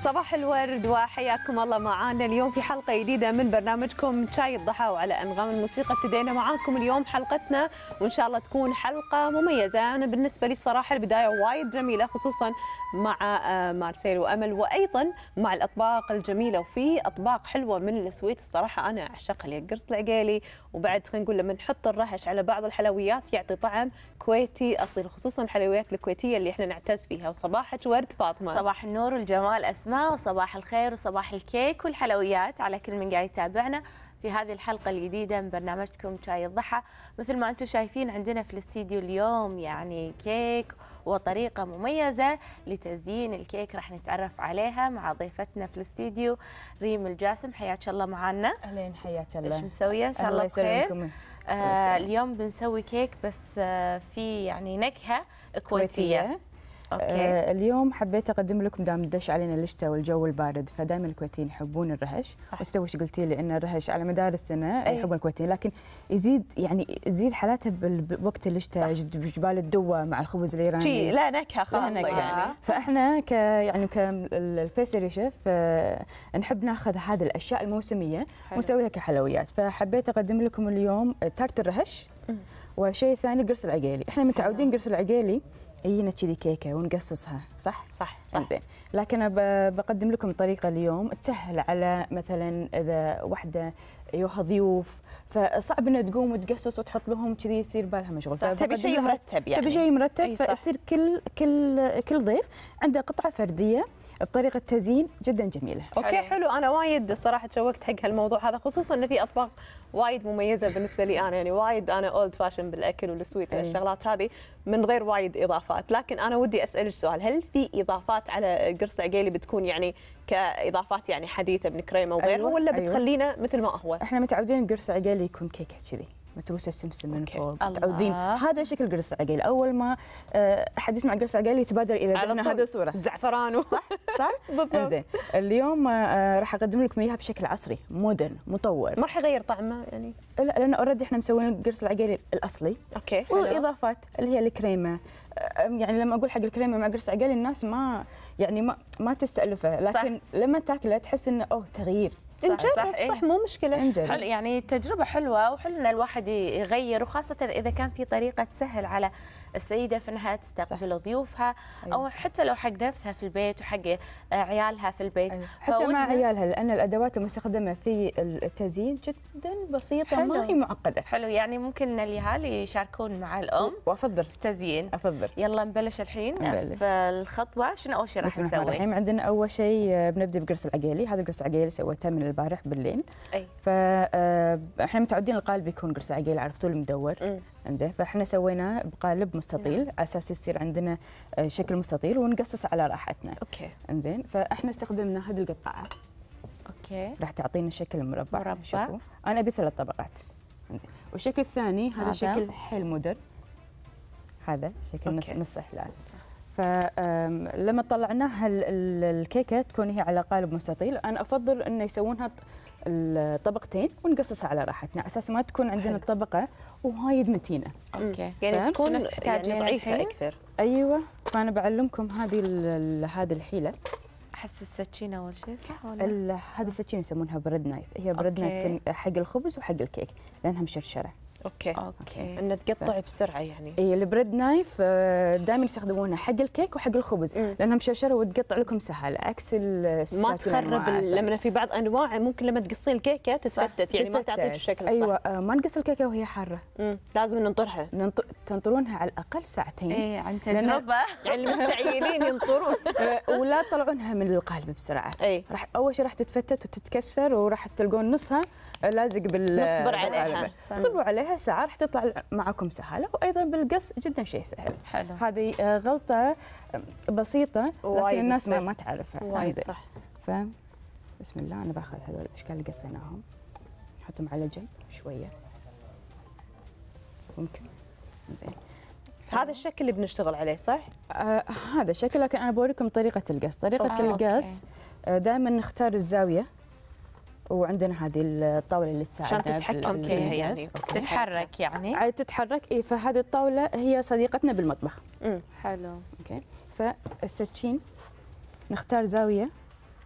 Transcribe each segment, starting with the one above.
صباح الورد وحياكم الله معانا اليوم في حلقة جديدة من برنامجكم شاي الضحى، وعلى أنغام الموسيقى ابتدينا معاكم اليوم حلقتنا، وإن شاء الله تكون حلقة مميزة. أنا بالنسبة لي الصراحة البداية وايد جميلة، خصوصا مع مارسيل وأمل، وأيضا مع الأطباق الجميلة، وفي أطباق حلوة من السويت الصراحة أنا أعشقها، اللي القرص العقيلي، وبعد خلينا نقول لما نحط الرهش على بعض الحلويات يعطي طعم كويتي أصيل، خصوصا الحلويات الكويتية اللي احنا نعتز فيها. وصباحك ورد فاطمة. صباح النور والجمال أسماء، وصباح الخير وصباح الكيك والحلويات على كل من قاعد يتابعنا في هذه الحلقة الجديدة من برنامجكم شاي الضحى. مثل ما أنتم شايفين عندنا في الاستديو اليوم يعني كيك وطريقة مميزة لتزيين الكيك راح نتعرف عليها مع ضيفتنا في الاستديو ريم الجاسم. حياك الله معنا. أهلين، حياك الله. ايش مسوية؟ إن شاء الله بخير. اليوم بنسوي كيك بس في يعني نكهة كويتية. أوكي. اليوم حبيت اقدم لكم، دام دش علينا الشتاء والجو البارد، فدائما الكويتيين يحبون الرهش. بس توش قلتي لي ان الرهش على مدار السنه يحبون الكويتيين، لكن يزيد حالاتها بوقت الشتاء، جبال الدوه مع الخبز الايراني، لا نكهه خاصه يعني. فاحنا كالبيستري شيف نحب ناخذ هذه الاشياء الموسميه ونسويها كحلويات. فحبيت اقدم لكم اليوم تارت الرهش، وشيء ثاني قرص العقيلي. احنا متعودين قرص العقيلي يجينا كذي كيكه ونقصصها، صح؟ صح. زين. لكن أنا بقدم لكم طريقه اليوم تسهل على مثلا اذا وحده يوها ضيوف، فصعب انها تقوم وتقصص وتحط لهم كذي، يصير بالها مشغول. تبي شيء مرتب يعني. تبي شيء مرتب، فيصير كل ضيف عنده قطعه فرديه بطريقه تزيين جدا جميله. اوكي حلو. انا وايد الصراحه تشوقت حق هالموضوع هذا، خصوصا ان في اطباق وايد مميزه بالنسبه لي انا، يعني وايد انا اولد فاشن بالاكل والسويت والشغلات هذه من غير وايد اضافات. لكن انا ودي اسالك سؤال، هل في اضافات على قرص عقيلي بتكون يعني كاضافات يعني حديثه من كريمه وغيره، ولا بتخلينا مثل ما هو؟ احنا متعودين قرص عقيلي يكون كيكه كذي متروسه السمسم من فوق، متعودين هذا شكل قرص عقيلي. اول ما احد يسمع قرص عقيلي يتبادر الى ذهنه هذا صوره زعفران صح بالضبط. زين. اليوم راح اقدم لكم اياها بشكل عصري مودرن مطور، ما راح يغير طعمه يعني. لا، لان اوريدي احنا مسوين القرص العقيلي الاصلي. اوكي. والاضافات اللي هي الكريمه، يعني لما اقول حق الكريمه مع قرص عقيلي الناس ما تستألفه، لكن صح. لما تاكله تحس انه تغيير. نجرب صح مو مشكله. حلو، يعني تجربه حلوه، وحلو ان الواحد يغير، وخاصه اذا كان في طريقه تسهل على السيده في انها تستقبل ضيوفها، او حتى لو حق نفسها في البيت وحق عيالها في البيت. حتى مع عيالها، لان الادوات المستخدمه في التزيين جدا بسيطه، ما هي معقده. حلو، يعني ممكن ان الاهالي يشاركون مع الام. وافضل التزيين. افضل. يلا نبلش الحين في الخطوه. شنو اول شيء راح نسوي؟ الحين عندنا اول شيء بنبدا بقرص العقيلي. هذا القرص العقيلي سويته من البارح بالليل. فاحنا متعودين القالب يكون قرص عقيلي على طول مدور. انزين، فاحنا سويناه بقالب مستطيل على اساس يصير عندنا شكل مستطيل ونقصص على راحتنا. اوكي. انزين، فاحنا استخدمنا هذه القطعه. اوكي. راح تعطينا شكل مربع. شوفوا انا ابي 3 طبقات. انزين، والشكل الثاني هذا شكل حيل مودرن، هذا شكل نص حلال. فلما طلعناها الكيكه تكون هي على قالب مستطيل، انا افضل انه يسوونها الطبقتين ونقصصها على راحتنا، على اساس ما تكون عندنا الطبقه وايد متينه. اوكي. يعني تكون يعني ضعيفه اكثر. ايوه، فانا بعلمكم هذه الحيله. احس السكينه اول شيء، صح ولا؟ هذه السكينه يسمونها بريد نايف، هي بريد نايف حق الخبز وحق الكيك لانها مشرشره. اوكي. ان تقطع بسرعه يعني. اي البريد نايف دائما يستخدمونها حق الكيك وحق الخبز لانها مشرشره وتقطع لكم سهل، عكس ما تخرب. لما في بعض انواع ممكن لما تقصين الكيكه تتفتت، يعني ما تعطيك الشكل الصح. ايوه، ما نقص الكيكه وهي حاره. لازم ننطرها. تنطرونها على الاقل ساعتين. اي عن تجربه. يعني المستعيلين ينطرون. ولا تطلعونها من القالب بسرعه. راح اول شيء راح تتفتت وتتكسر، وراح تلقون نصها لازق نصبر عليها. صبوا عليها ساعه راح تطلع معكم سهله، وايضا بالقص جدا شيء سهل. حلو. هذه غلطه بسيطه لكن الناس ما تعرفها وايد صح. بسم الله، انا باخذ هذول الاشكال اللي قصيناهم نحطهم على جنب شويه ممكن. زين، هذا الشكل اللي بنشتغل عليه صح؟ هذا الشكل، لكن انا بوريكم طريقه القص. طريقه القص دائما نختار الزاويه، وعندنا هذه الطاوله اللي تساعدنا عشان تتحكم فيها، يعني تتحرك يعني تتحرك. فهذه الطاوله هي صديقتنا بالمطبخ. حلو. اوكي. فالسكين نختار زاويه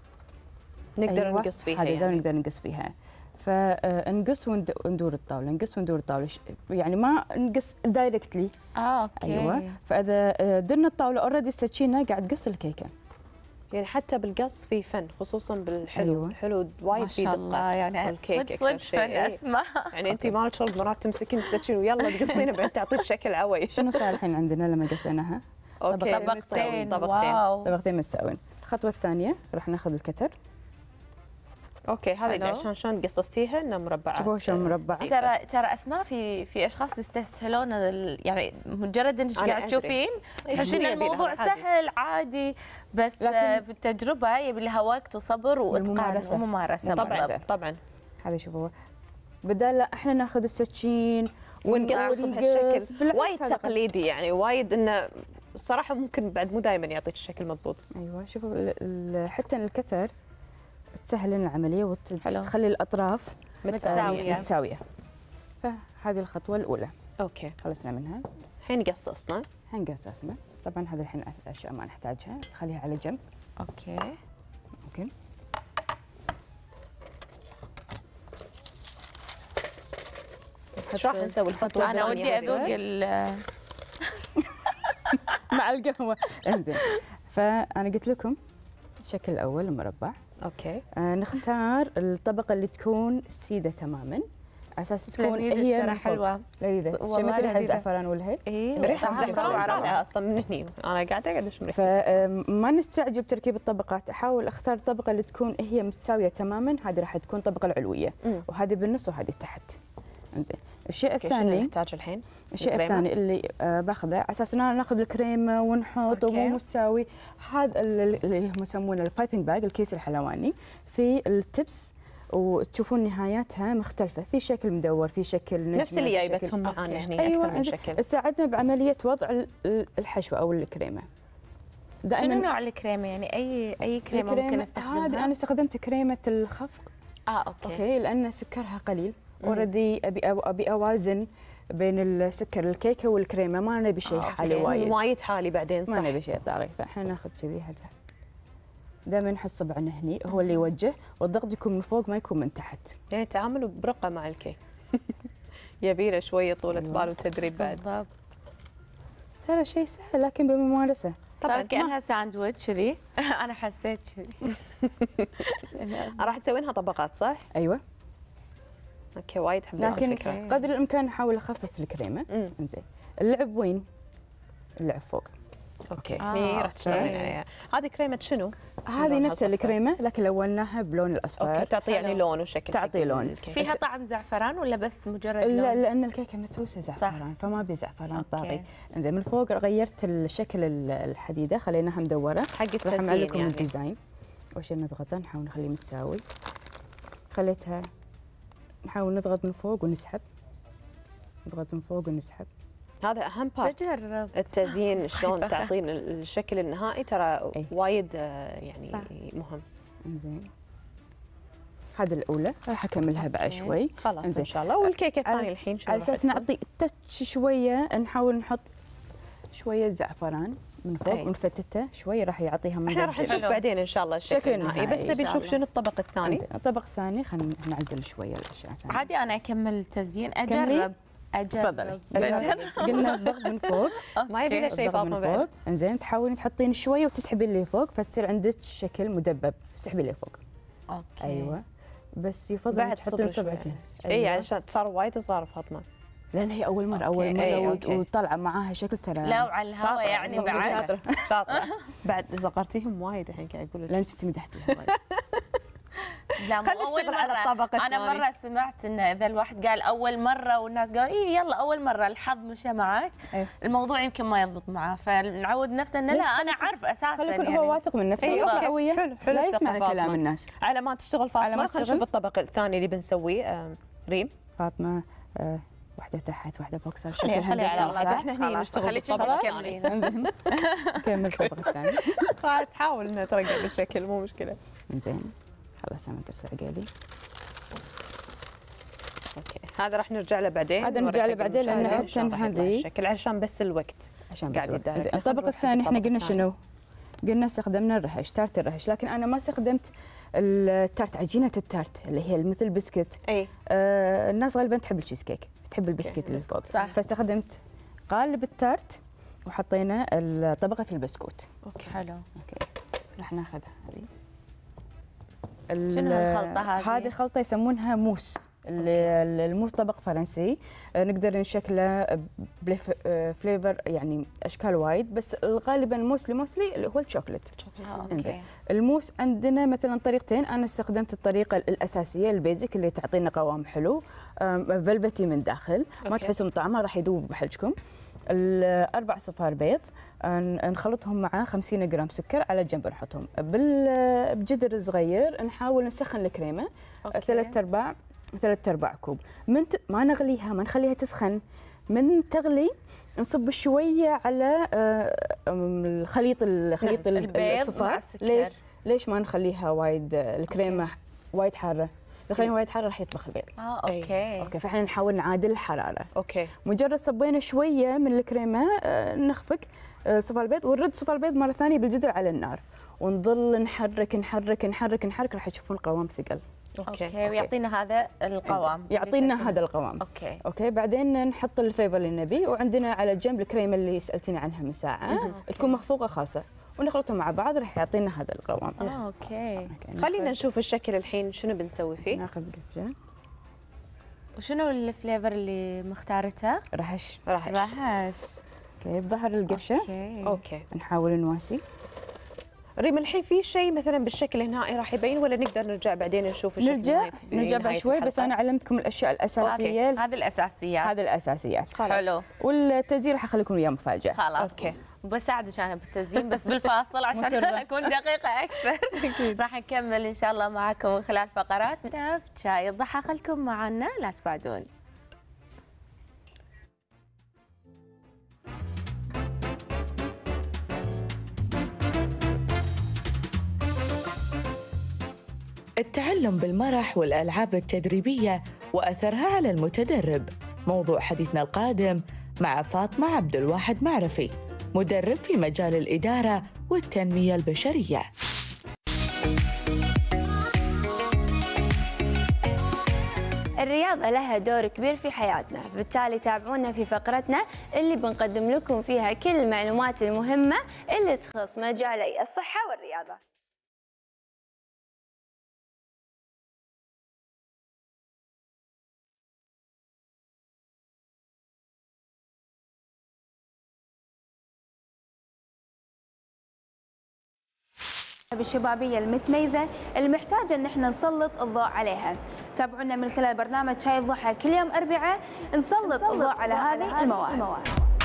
نقدر أيوة، نقص فيها هذه يعني. نقدر نقص فيها. فنقص وندور الطاوله، نقص وندور الطاوله، يعني ما نقص دايركتلي. اوكي. ايوه. فاذا درنا الطاوله اوريدي السكينه قاعد تقص الكيكه. يعني حتى بالقص في فن، خصوصا بالحلو. أيوة. الحلو وايد ما في شاء دقه. الله، يعني والكيك صدق أكثر فن شيء. إيه. اسماء. يعني انت مالك شغل مرات تمسكين السكين ويلا تقصينه بعدين تعطيه شكل عوي. شنو صار الحين عندنا لما قصيناها؟ اوكي. طبقتين. طبقتين. واو. طبقتين متساويين. الخطوه الثانيه راح ناخذ الكتر. اوكي، هذه اللي حلو. عشان شلون قصصتيها انها مربعات. شوفوا شلون مربعه. ترى اسماء في اشخاص يستسهلون يعني مجرد انك أنا قاعد أدري. تشوفين إيه، تحسين يبي الموضوع لها عادي. سهل عادي، بس لكن- بالتجربه يبي لها وقت وصبر واتقان والممارسة. وممارسه. طبعا بالضبط. طبعا. هذا شوفوا، بدال لا احنا ناخذ السكين ونقص بهالشكل بالعكس وايد هذا تقليدي، يعني وايد انه الصراحه ممكن بعد مو دائما يعطيك الشكل مضبوط. ايوه شوفوا حتى الكتر تسهل لنا العمليه حلو. وتخلي الاطراف متساوية. متساويه. فهذه الخطوه الاولى اوكي، خلصنا منها. الحين قصصنا. هنقص اسمه. طبعا هذا الحين اشياء ما نحتاجها، خليها على جنب. اوكي. اوكي. ايش راح نسوي الخطوه انا الثانية ودي هذه؟ اذوق مع القهوه. انزين. فانا قلت لكم الشكل الاول المربع. اوكي. نختار الطبقه اللي تكون سيده تماما على اساس تكون هي هي ترى من فوق. حلوه. لذيذه. والله شميت ريحه لذيذة. الزعفران والهيل. اي ريحه طعمها الزعفران روعة. طالعه اصلا من هني، انا قاعده ادش مركزه. فما نستعجل بتركيب الطبقات، احاول اختار الطبقه اللي تكون هي مستويه تماما، هذه راح تكون الطبقه العلويه، وهذه بالنص وهذه تحت. انزين. الشيء أوكي، شنو الثاني، نحتاج الحين؟ الشيء الكريمة؟ الثاني اللي باخذه على اساس ان ناخذ الكريمه ونحط أوكي. ومو مستوي، هذا اللي هم يسمونه البايبنج باج، الكيس الحلواني، في التبس وتشوفون نهاياتها مختلفه، في شكل مدور، في شكل نجمه، نفس اللي في شكل- جايبتهم معانا أوكي. هني ايوه اكثر من شكل. تساعدنا بعمليه وضع الحشوه او الكريمه. شنو نوع الكريمه؟ يعني اي كريمه ممكن استخدمها؟ هذه انا استخدمت كريمه الخفق. اوكي لان سكرها قليل، اوريدي ابي اوازن بين السكر الكيكه والكريمه، ما نبي شيء حالي وايد، وايد حالي بعدين صح. ما نبي شيء طاري، فاحنا ناخذ كذي هذا. دائما نحط صبعنا هني هو اللي يوجه، والضغط يكون من فوق ما يكون من تحت. يعني تعاملوا برقه مع الكيك. يبي له شويه طولة بال وتدريب بعد. بالضبط. ترى شيء سهل لكن بممارسه. صارت كانها ساندويتش كذي. انا حسيت كذي. راح تسوينها طبقات صح؟ ايوه. اوكي، وايد حبيت لكن الفكره. قدر الامكان نحاول نخفف الكريمه. انزين. اللعب وين؟ اللعب فوق. اوكي. آه، هي راح أوكي. تشتغلين عليها. هذه كريمه شنو؟ هذه لونها نفس صفرا. الكريمه لكن لوناها بلون الاصفر. اوكي، تعطي يعني حلو. لون وشكل. تعطي حق لون. الكيك. فيها طعم زعفران ولا بس مجرد لا لون؟ لان الكيكه متروسه زعفران فما بي زعفران أوكي. طاغي. انزين من فوق غيرت الشكل الحديده خليناها مدوره. حق راح التزيين اعمل لكم يعني. الديزاين. اول شيء نضغطه نحاول نخليه متساوي. خليتها نحاول نضغط من فوق ونسحب. نضغط من فوق ونسحب. هذا اهم بارت. بجرب. التزيين شلون تعطين الشكل النهائي ترى أي. وايد يعني صح. مهم. انزين. هذه الاولى راح اكملها بعد أوكي. شوي. خلاص إنزين. ان شاء الله. والكيكه على- الثانيه الحين شنو على راح اساس تكون؟ نعطي تاتش شويه، نحاول نحط شويه زعفران من فوق أي. ونفتته شوي، راح يعطيها من احنا راح نشوف حلو. بعدين ان شاء الله الشكل شكل النهائي، النهائي بس إن نبي شاء نشوف الله. شنو الطبق الثاني. إنزين. الطبق الثاني خلينا نعزل شويه الاشياء الثانيه. عادي انا اكمل تزيين. كملي. اجرب. تفضلي. بجرب. قلنا الضغط من فوق. ما يبي له شيء الضغط من فاطمه فوق. بعد. انزين تحاولين تحطين شويه وتسحبين اللي فوق فتصير عندك شكل مدبب، تسحبي اللي فوق. اوكي. ايوه بس يفضل بعد تحطين صبر صبعتين. شوي. اي علشان صار وايد صغار فاطمه. لان هي اول مره أوكي. اول أي، مره أوكي. وطالعه معاها شكل ترى. لا وعلى الهواء شاطرة، يعني صدق بعد. شاطرة. شاطره. بعد صغرتيهم وايد الحين قاعد اقول لك. لان انت مدحتيها وايد. لا مو خلينا اول نشتغل على مره. الطبق انا الثاني. مره سمعت انه اذا الواحد قال اول مره والناس قالوا اي يلا اول مره الحظ مشى معك، أي. الموضوع يمكن ما يضبط معاه، فنعود نفسنا انه لا انا عارف اساسا خلي يكون يعني. هو واثق من نفسه أي، أوكي. قويه. حلو، حلو لا الثقة يسمع فاطمة. كلام الناس. على ما تشتغل على فاطمه ما خلينا تشتغل. نشوف الطبق الثاني اللي بنسويه. ريم. فاطمه واحده تحت واحده فوق صار خليها- شكل خليها على هندسي. الله. احنا هني خلاص، نشتغل خليك بالطبق انت الثاني. تكملين. نكمل الطبق الثاني. خلاص تحاول انها ترقع بالشكل مو مشكله. زين خلاص انا قص عقالي. اوكي، هذا راح نرجع له بعدين. هذا نرجع له نوري حق بعدين لأن المشاهدين حتى شلون راح يطلع هذه- الشكل عشان بس الوقت. عشان قاعد بس يدارك. زين خلينا الطبق نروح حق الثاني احنا الطبق قلنا الثاني. شنو؟ قلنا استخدمنا الرهش، تارت الرهش، لكن انا ما استخدمت التارت، عجينه التارت اللي هي مثل البسكت. اي الناس غالبا تحب التشيز كيك، تحب البسكت اللي فوق، فاستخدمت قالب التارت وحطينا طبقه البسكوت. اوكي حلو. اوكي راح ناخذها هذه. شنو هالخلطه هذه؟ هذه خلطه يسمونها موس. الموس طبق فرنسي، نقدر نشكله بفليفر يعني اشكال وايد، بس غالبا موسلي اللي هو الشوكليت. اوكي. الموس عندنا مثلا طريقتين، انا استخدمت الطريقه الاساسيه البيزك اللي تعطينا قوام حلو، فلفتي من داخل، ما تحسون طعمها راح يذوب بحلجكم. 4 صفار بيض نخلطهم مع 50 جرام سكر على جنب، نحطهم بجدر صغير، نحاول نسخن الكريمه 3/4 كوب. ما نغليها، ما نخليها تسخن، من تغلي نصب شويه على الخليط الصفار. ليش ما نخليها وايد الكريمه وايد حاره؟ نخليها وايد حاره راح يطبخ البيض. اوكي. فاحنا نحاول نعادل الحراره. اوكي. مجرد صبينا شويه من الكريمه نخفق صفار البيض، ونرد صفار البيض مره ثانيه بالجدر على النار، ونظل نحرك نحرك نحرك نحرك، راح تشوفون قوام ثقل. اوكي. ويعطينا هذا القوام. يعطينا هذا القوام. اوكي. بعدين نحط الفليفر اللي نبي، وعندنا على جنب الكريمه اللي سالتيني عنها من ساعه، تكون مخفوقه خالصه، ونخلطهم مع بعض راح يعطينا هذا القوام. اوكي. خلينا نشوف الشكل الحين شنو بنسوي فيه. ناخذ قفزه. وشنو الفليفر اللي مختارته؟ رهش. اوكي. بظهر القفشه. اوكي. نحاول نواسي. ريم الحين في شيء مثلا بالشكل النهائي راح يبين، ولا نقدر نرجع بعدين نشوف الشكل نرجع بعد شوي، بس انا علمتكم الاشياء الاساسيه. هذه الاساسيات. حلو. والتزيين راح اخليكم اياه مفاجاه. خلاص. اوكي. بساعدك انا بالتزيين بس بالفاصل عشان اكون دقيقه اكثر. راح نكمل ان شاء الله معكم من خلال فقراتنا في شاي الضحى، خلكم معنا لا تبعدون. التعلم بالمرح والألعاب التدريبية وأثرها على المتدرب، موضوع حديثنا القادم مع فاطمة عبد الواحد معرفي، مدرب في مجال الإدارة والتنمية البشرية. الرياضة لها دور كبير في حياتنا، بالتالي تابعونا في فقرتنا اللي بنقدم لكم فيها كل المعلومات المهمة اللي تخص مجالي الصحة والرياضة. بالشبابية المتميزة اللي محتاجة ان احنا نسلط الضوء عليها. تابعونا من خلال برنامج شاي الضحى كل يوم أربعاء، نسلط الضوء على هذه المواهب.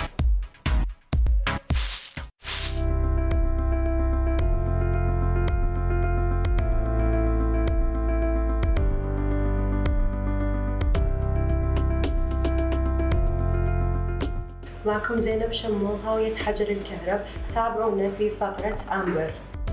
معكم زينب شمو، هاوية حجر الكهرب. تابعونا في فقرة أمبر.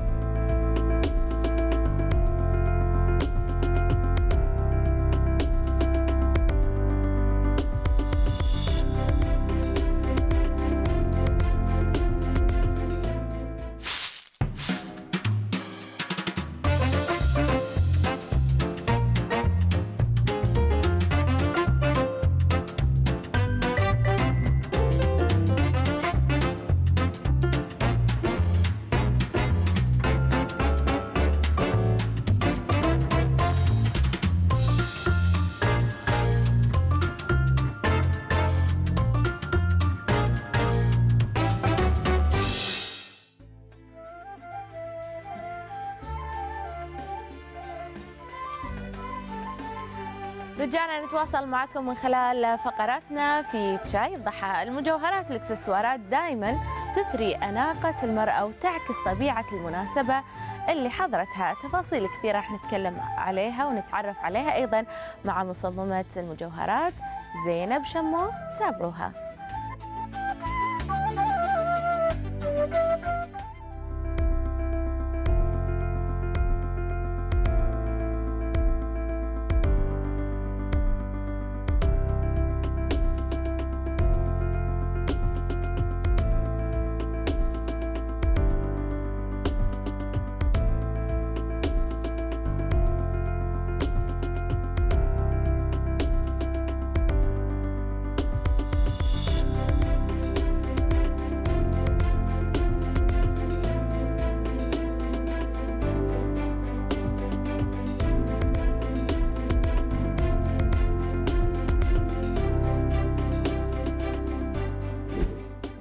رجعنا نتواصل معكم من خلال فقراتنا في شاي الضحى. المجوهرات والاكسسوارات دائما تثري أناقة المرأة وتعكس طبيعة المناسبة اللي حضرتها. تفاصيل كثيرة راح نتكلم عليها ونتعرف عليها أيضا مع مصممة المجوهرات زينب شمو. تابعوها.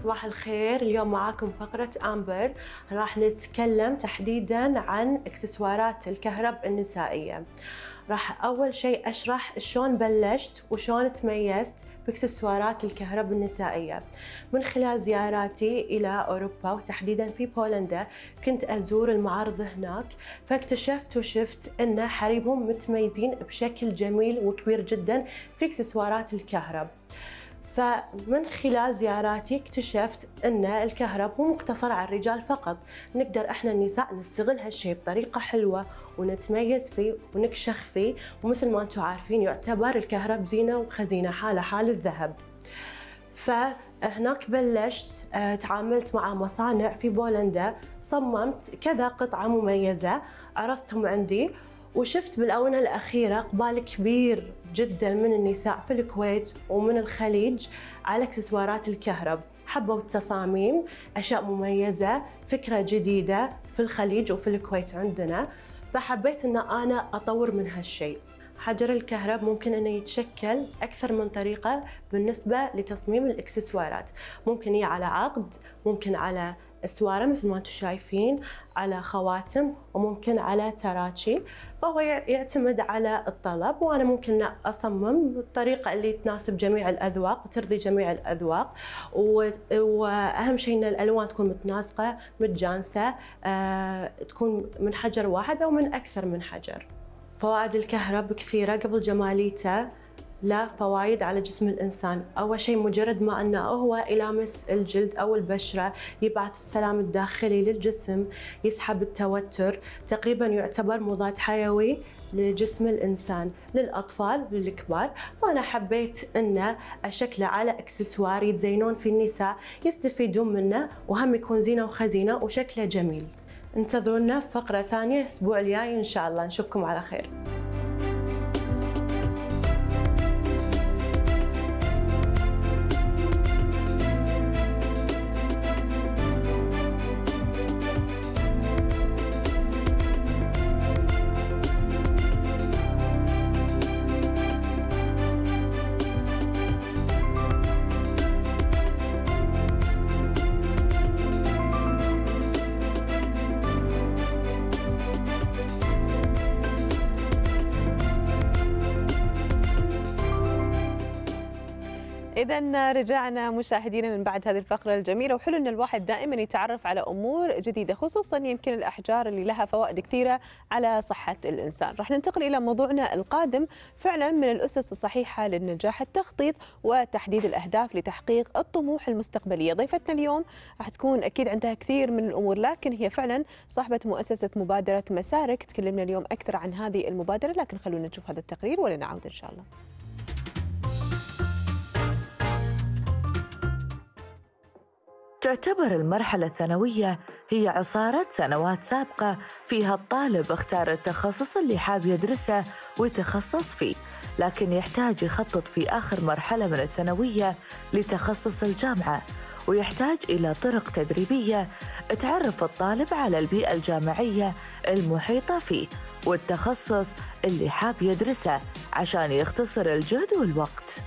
صباح الخير. اليوم معاكم فقرة أمبر، راح نتكلم تحديدا عن اكسسوارات الكهرب النسائية. راح أول شيء أشرح شلون بلشت وشلون تميزت باكسسوارات الكهرب النسائية. من خلال زياراتي إلى أوروبا وتحديدا في بولندا، كنت أزور المعارض هناك، فاكتشفت وشفت أن حريمهم متميزين بشكل جميل وكبير جدا في اكسسوارات الكهرب. فمن خلال زياراتي اكتشفت أن الكهرب مو مقتصر على الرجال فقط، نقدر احنا النساء نستغل هالشيء بطريقة حلوة ونتميز فيه ونكشخ فيه، ومثل ما انتم عارفين يعتبر الكهرب زينة وخزينة، حالة حال الذهب. فهناك بلشت تعاملت مع مصانع في بولندا، صممت كذا قطعة مميزة عرضتهم عندي، وشفت بالآونة الأخيرة إقبال كبير جدا من النساء في الكويت ومن الخليج على اكسسوارات الكهرب. حبوا التصاميم، أشياء مميزة، فكرة جديدة في الخليج وفي الكويت عندنا، فحبيت أن أنا أطور من هالشيء. حجر الكهرب ممكن أنه يتشكل أكثر من طريقة بالنسبة لتصميم الإكسسوارات، ممكن هي على عقد، ممكن على اسواره مثل ما انتم شايفين، على خواتم، وممكن على تراتشي، فهو يعتمد على الطلب، وانا ممكن اصمم بالطريقه اللي تناسب جميع الاذواق وترضي جميع الاذواق، واهم شيء ان الالوان تكون متناسقه متجانسه، تكون من حجر واحد او من اكثر من حجر. فوائد الكهرب كثيره. قبل جماليته لا فوائد على جسم الإنسان. أول شيء مجرد ما أنه هو يلامس الجلد أو البشرة يبعث السلام الداخلي للجسم، يسحب التوتر، تقريبا يعتبر مضاد حيوي لجسم الإنسان، للأطفال للكبار. فأنا حبيت أنه أشكله على إكسسوار يتزينون في النساء يستفيدون منه، وهم يكون زينة وخزينة وشكله جميل. انتظرونا في فقرة ثانية الأسبوع الجاي إن شاء الله. نشوفكم على خير. إذا رجعنا مشاهدينا من بعد هذه الفقرة الجميلة، وحلو أن الواحد دائما يتعرف على أمور جديدة، خصوصا يمكن الأحجار اللي لها فوائد كثيرة على صحة الإنسان. راح ننتقل إلى موضوعنا القادم. فعلا من الأسس الصحيحة للنجاح التخطيط وتحديد الأهداف لتحقيق الطموح المستقبلية. ضيفتنا اليوم راح تكون أكيد عندها كثير من الأمور، لكن هي فعلا صاحبة مؤسسة مبادرة مسارك. تكلمنا اليوم أكثر عن هذه المبادرة، لكن خلونا نشوف هذا التقرير ولنعود إن شاء الله. تعتبر المرحلة الثانوية هي عصارة سنوات سابقة فيها الطالب اختار التخصص اللي حاب يدرسه ويتخصص فيه، لكن يحتاج يخطط في آخر مرحلة من الثانوية لتخصص الجامعة، ويحتاج إلى طرق تدريبية تعرف الطالب على البيئة الجامعية المحيطة فيه والتخصص اللي حاب يدرسه عشان يختصر الجهد والوقت.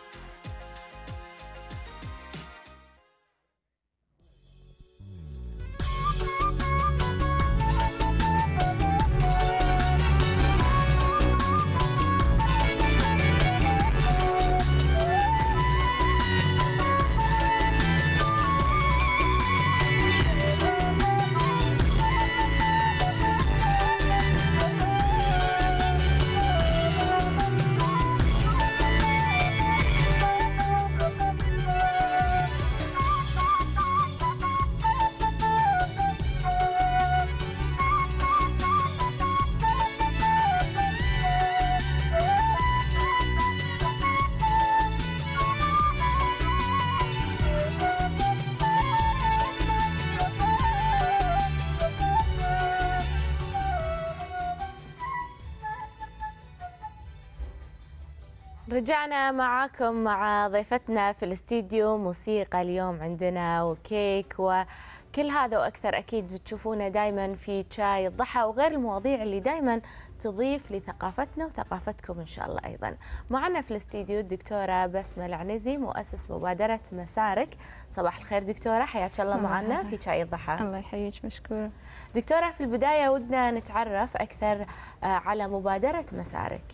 رجعنا معاكم مع ضيفتنا في الاستديو. موسيقى اليوم عندنا وكيك كل هذا واكثر اكيد بتشوفونه دائما في شاي الضحى، وغير المواضيع اللي دائما تضيف لثقافتنا وثقافتكم ان شاء الله. ايضا معنا في الاستديو الدكتوره بسمه العنزي مؤسس مبادره مسارك. صباح الخير دكتوره، حياك الله معنا في شاي الضحى. الله يحييك، مشكوره. دكتوره، في البدايه ودنا نتعرف اكثر على مبادره مسارك.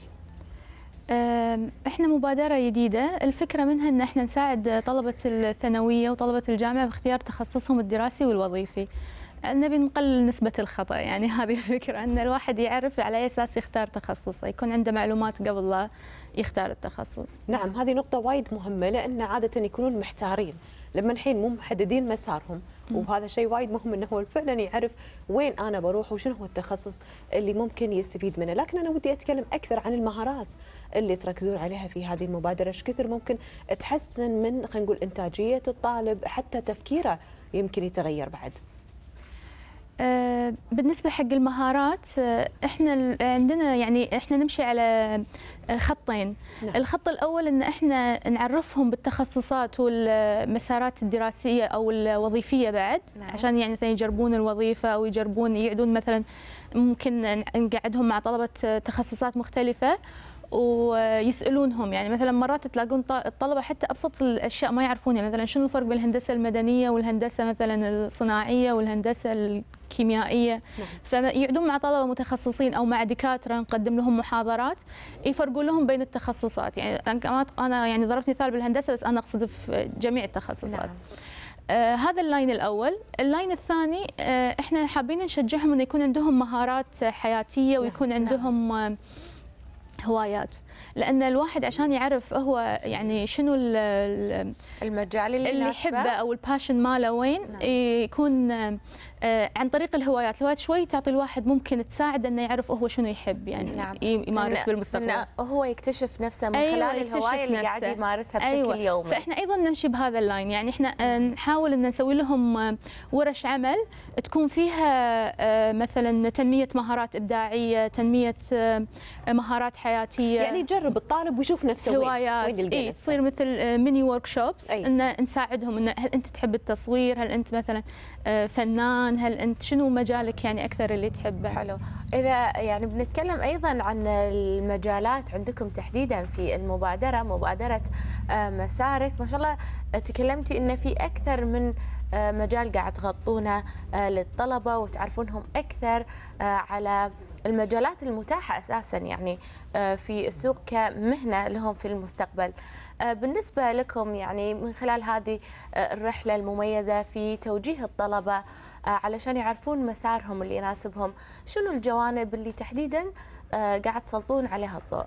احنا مبادرة جديدة، الفكرة منها ان احنا نساعد طلبة الثانوية وطلبة الجامعة باختيار تخصصهم الدراسي والوظيفي. نبي نقلل نسبة الخطأ، يعني هذه الفكرة، ان الواحد يعرف على اي اساس يختار تخصصه، يكون عنده معلومات قبل لا يختار التخصص. نعم، هذه نقطة وايد مهمة، لأن عادة يكونون محتارين لما الحين مو محددين مسارهم، وهذا شيء وايد مهم انه هو فعلا يعرف وين انا بروح وشنو هو التخصص اللي ممكن يستفيد منه. لكن انا ودي اتكلم اكثر عن المهارات اللي تركزون عليها في هذه المبادره، ايش كثر ممكن تحسن من خلينا نقول انتاجيه الطالب، حتى تفكيره يمكن يتغير بعد. بالنسبة حق المهارات، احنا عندنا يعني احنا نمشي على خطين. نعم. الخط الأول ان احنا نعرفهم بالتخصصات والمسارات الدراسية او الوظيفية بعد. نعم. عشان يعني مثلا يجربون الوظيفة او يجربون يقعدون مثلا، ممكن نقعدهم مع طلبة تخصصات مختلفة ويسالونهم، يعني مثلا مرات تلاقون الطلبه حتى ابسط الاشياء ما يعرفونها، مثلا شنو الفرق بين الهندسه المدنيه والهندسه مثلا الصناعيه والهندسه الكيميائيه. نعم. فيقعدون مع طلبه متخصصين او مع دكاتره نقدم لهم محاضرات يفرقون لهم بين التخصصات. يعني انا يعني ضربت مثال بالهندسه، بس انا اقصد في جميع التخصصات. نعم. هذا اللاين الأول. اللاين الثاني، احنا حابين نشجعهم انه يكون عندهم مهارات حياتيه ويكون عندهم هوايات، لأن الواحد عشان يعرف هو يعني شنو المجال اللي يحبه أو الباشن ماله وين. نعم. يكون عن طريق الهوايات شوي تعطي الواحد ممكن تساعد انه يعرف هو شنو يحب، يعني نعم. يمارس بالمستقبل، هو يكتشف نفسه من خلال الهوايه اللي قاعد يمارسها بشكل يومي. فاحنا ايضا نمشي بهذا اللاين، يعني احنا نحاول ان نسوي لهم ورش عمل تكون فيها مثلا تنميه مهارات ابداعيه، تنميه مهارات حياتيه، يعني يجرب الطالب ويشوف نفسه هوايات. وين تصير مثل ميني ورك شوبس، ان نساعدهم ان هل انت تحب التصوير، هل انت مثلا فنان، هل انت شنو مجالك يعني اكثر اللي تحبه. حلو. اذا يعني بنتكلم ايضا عن المجالات عندكم تحديدا في المبادره، مبادره مسارك، ما شاء الله تكلمتي ان في اكثر من مجال قاعد تغطونه للطلبه وتعرفونهم اكثر على المجالات المتاحه اساسا يعني في السوق كمهنه لهم في المستقبل. بالنسبه لكم يعني من خلال هذه الرحله المميزه في توجيه الطلبه علشان يعرفون مسارهم اللي يناسبهم، شنو الجوانب اللي تحديدا قاعد تسلطون عليها الضوء؟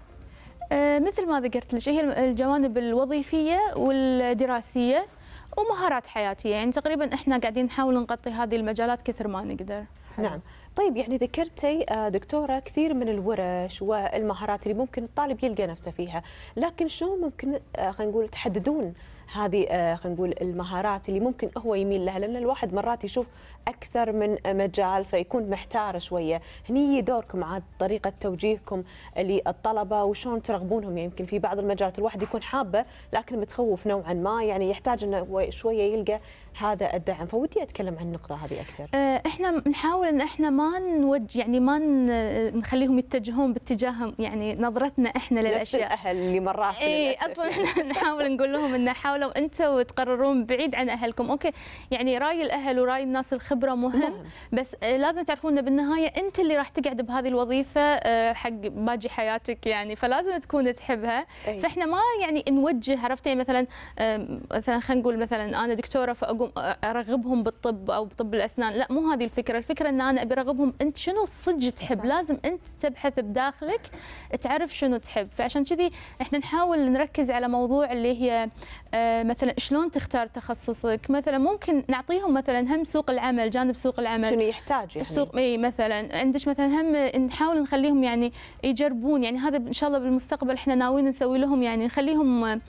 مثل ما ذكرت لك، هي الجوانب الوظيفيه والدراسيه ومهارات حياتيه، يعني تقريبا احنا قاعدين نحاول نغطي هذه المجالات كثر ما نقدر. نعم. طيب يعني ذكرتي دكتورة كثير من الورش والمهارات اللي ممكن الطالب يلقى نفسه فيها، لكن شو ممكن خلينا نقول تحددون هذه خلينا نقول المهارات اللي ممكن هو يميل لها؟ لأن الواحد مرات يشوف أكثر من مجال فيكون محتار شوية. هني دوركم عاد طريقة توجيهكم للطلبة وشون ترغبونهم، يعني يمكن في بعض المجالات الواحد يكون حابة لكن متخوف نوعا ما، يعني يحتاج انه هو شوية يلقى هذا الدعم، فودي اتكلم عن النقطة هذه أكثر. احنا نحاول ان احنا ما نوجه، يعني ما نخليهم يتجهون باتجاههم، يعني نظرتنا احنا للاشياء. نفس الاهل اللي مرات اصلا احنا نحاول نقول لهم ان حاولوا انتم تقررون بعيد عن اهلكم. اوكي، يعني راي الاهل وراي الناس الخبره مهم، بس لازم تعرفون ان بالنهايه انت اللي راح تقعد بهذه الوظيفه حق باقي حياتك، يعني فلازم تكون تحبها. فاحنا ما يعني نوجه، عرفتي يعني مثلا خلينا نقول مثلا انا دكتوره فاقوم ارغبهم بالطب او بطب الاسنان، لا مو هذه الفكره. الفكره ان انا ابي ارغبهم انت شنو الصدق تحب، لازم انت تبحث بداخلك تعرف شنو تحب. فعشان كذي احنا نحاول نركز على موضوع اللي هي مثلا شلون تختار تخصصك، مثلا ممكن نعطيهم مثلا هم سوق العمل، جانب سوق العمل شنو يحتاج يعني السوق. مثلا عندك مثلا هم نحاول نخليهم يعني يجربون، يعني هذا ان شاء الله بالمستقبل احنا ناويين نسوي لهم، يعني نخليهم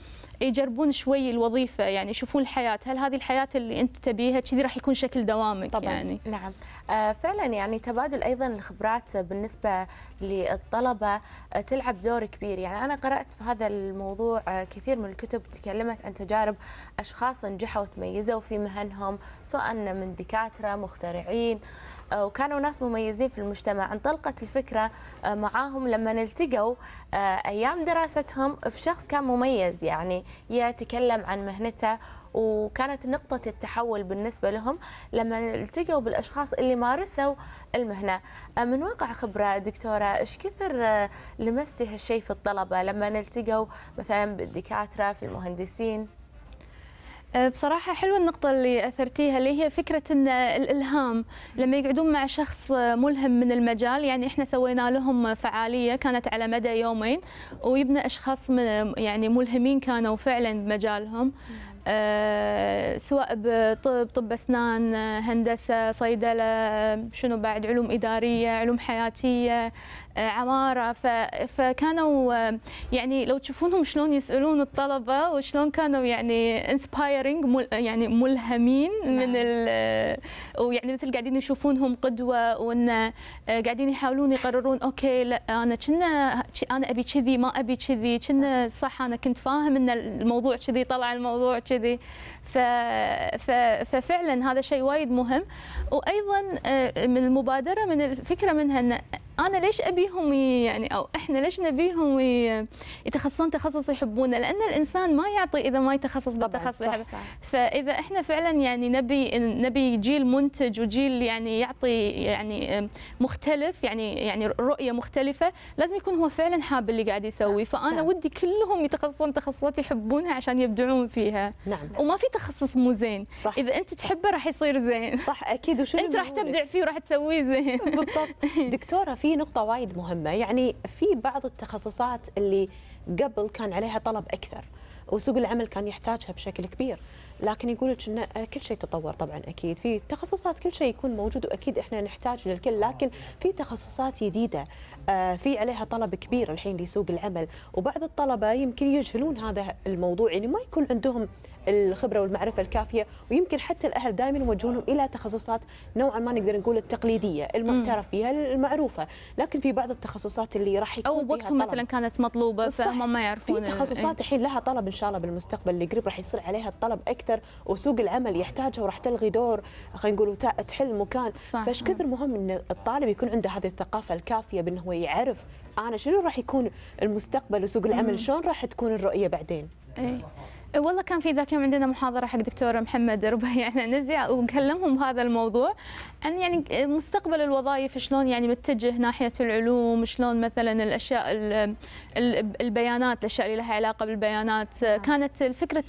يجربون شوي الوظيفه، يعني يشوفون الحياه، هل هذه الحياه اللي انت تبيها كذي راح يكون شكل دوامك طبعاً. يعني. نعم فعلا يعني تبادل ايضا الخبرات بالنسبه للطلبه تلعب دور كبير. يعني انا قرات في هذا الموضوع كثير من الكتب تكلمت عن تجارب اشخاص نجحوا وتميزوا في مهنهم، سواء من دكاتره مخترعين وكانوا ناس مميزين في المجتمع. انطلقت الفكره معاهم لما التقوا ايام دراستهم في شخص كان مميز، يعني يتكلم عن مهنته، وكانت نقطة التحول بالنسبة لهم لما التقوا بالأشخاص اللي مارسوا المهنة. من واقع خبرة دكتورة، إيش كثر لمستي هالشيء في الطلبة لما التقوا مثلا بالدكاترة في المهندسين؟ بصراحة حلوة النقطة اللي أثرتيها، اللي هي فكرة أن الإلهام لما يقعدون مع شخص ملهم من المجال. يعني إحنا سوينا لهم فعالية كانت على مدى يومين، ويبنى أشخاص يعني ملهمين كانوا فعلا بمجالهم، سواء بطب، طب أسنان، هندسة، صيدلة، شنو بعد، علوم إدارية، علوم حياتية، عمارة. فكانوا يعني لو تشوفونهم شلون يسألون الطلبة وشلون كانوا يعني انسبايرنج، يعني ملهمين. نعم. من ويعني مثل قاعدين يشوفونهم قدوة، وإن قاعدين يحاولون يقررون أوكي لا أنا أنا أبي كذي، ما أبي كذي، كنا صح أنا كنت فاهم إن الموضوع كذي، طلع الموضوع كذي. ففعلا هذا شيء وايد مهم. وأيضا من المبادرة، من الفكرة منها أن أنا ليش أبيهم يعني، أو إحنا ليش نبيهم يتخصصون تخصص يحبونه؟ لأن الإنسان ما يعطي إذا ما يتخصص بالتخصص يحبه. فإذا إحنا فعلا يعني نبي جيل منتج وجيل يعني يعطي يعني مختلف، يعني رؤية مختلفة، لازم يكون هو فعلا حاب اللي قاعد يسوي. فأنا ودي كلهم يتخصصون تخصصات يحبونها عشان يبدعون فيها. نعم. وما في تخصص مو زين، صح. إذا أنت تحبه راح يصير زين، صح أكيد. وشنو أنت راح تبدع فيه وراح تسويه زين. بالضبط. دكتورة، في نقطة وايد مهمة، يعني في بعض التخصصات اللي قبل كان عليها طلب أكثر وسوق العمل كان يحتاجها بشكل كبير، لكن يقول لك ان كل شيء تطور. طبعا اكيد في تخصصات كل شيء يكون موجود، واكيد احنا نحتاج للكل، لكن في تخصصات جديده في عليها طلب كبير الحين لسوق العمل، وبعض الطلبه يمكن يجهلون هذا الموضوع، يعني ما يكون عندهم الخبره والمعرفه الكافيه، ويمكن حتى الاهل دائما يوجهونهم الى تخصصات نوعا ما نقدر نقول التقليديه المعترف فيها المعروفه، لكن في بعض التخصصات اللي راح يكون او وقتهم مثلا كانت مطلوبه فهم ما يعرفون. في تخصصات الحين لها طلب ان شاء الله بالمستقبل اللي قريب راح يصير عليها الطلب اكثر، وسوق العمل يحتاجها وراح تلغي دور، خلينا نقول تحل مكان. فايش كثر مهم ان الطالب يكون عنده هذه الثقافه الكافيه بانه هو يعرف انا شنو راح يكون المستقبل وسوق العمل شلون راح تكون الرؤيه بعدين. والله كان في ذاك يوم عندنا محاضرة حق دكتور محمد ربيع، احنا نزع ونكلمهم بهذا الموضوع عن يعني مستقبل الوظائف، شلون يعني متجه ناحية العلوم، شلون مثلا الاشياء البيانات، الاشياء اللي لها علاقة بالبيانات. كانت فكرة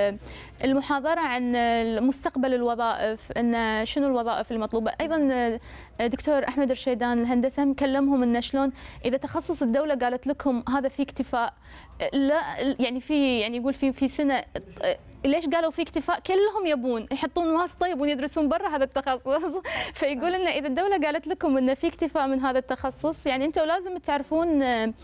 المحاضرة عن مستقبل الوظائف، ان شنو الوظائف المطلوبة. ايضا دكتور احمد رشيدان الهندسة مكلمهم ان شلون اذا تخصص الدولة قالت لكم هذا في اكتفاء، لا يعني في يعني يقول في سنة ليش قالوا في اكتفاء؟ كلهم يبون يحطون واسطه، يبون يدرسون برا هذا التخصص. فيقول لنا اذا الدوله قالت لكم انه في اكتفاء من هذا التخصص، يعني انتم لازم تعرفون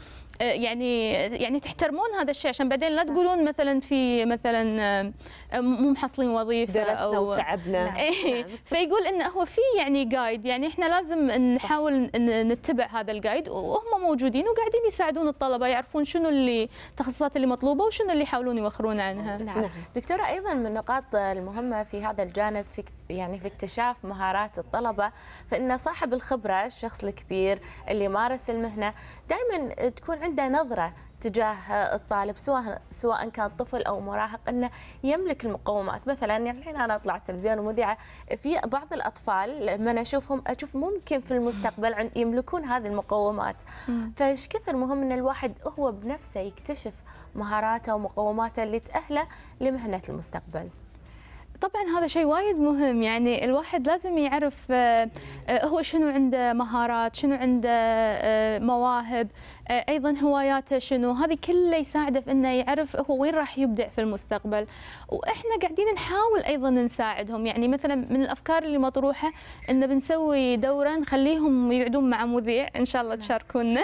يعني تحترمون هذا الشيء، عشان بعدين لا تقولون مثلا في مثلا مو محصلين وظيفه درسنا او وتعبنا. نعم. فيقول انه هو في يعني جايد، يعني احنا لازم نحاول نتبع هذا الجايد، وهم موجودين وقاعدين يساعدون الطلبه يعرفون شنو اللي التخصصات اللي مطلوبه وشنو اللي يحاولون يوخرون عنها. نعم. دكتوره، ايضا من النقاط المهمه في هذا الجانب في اكتشاف مهارات الطلبه، فان صاحب الخبره، الشخص الكبير اللي مارس المهنه، دائما تكون عنده نظره تجاه الطالب، سواء كان طفل او مراهق، انه يملك المقومات. مثلا يعني الحين انا اطلع التلفزيون ومذيعه، في بعض الاطفال لما اشوف ممكن في المستقبل يملكون هذه المقومات. فايش كثر مهم ان الواحد هو بنفسه يكتشف مهاراته ومقوماته اللي تأهله لمهنه المستقبل. طبعا هذا شيء وايد مهم، يعني الواحد لازم يعرف هو شنو عنده مهارات، شنو عنده مواهب، ايضا هواياته شنو، هذه كلها يساعده في انه يعرف هو وين راح يبدع في المستقبل. واحنا قاعدين نحاول ايضا نساعدهم، يعني مثلا من الافكار اللي مطروحه ان بنسوي دوره نخليهم يقعدون مع مذيع ان شاء الله تشاركونا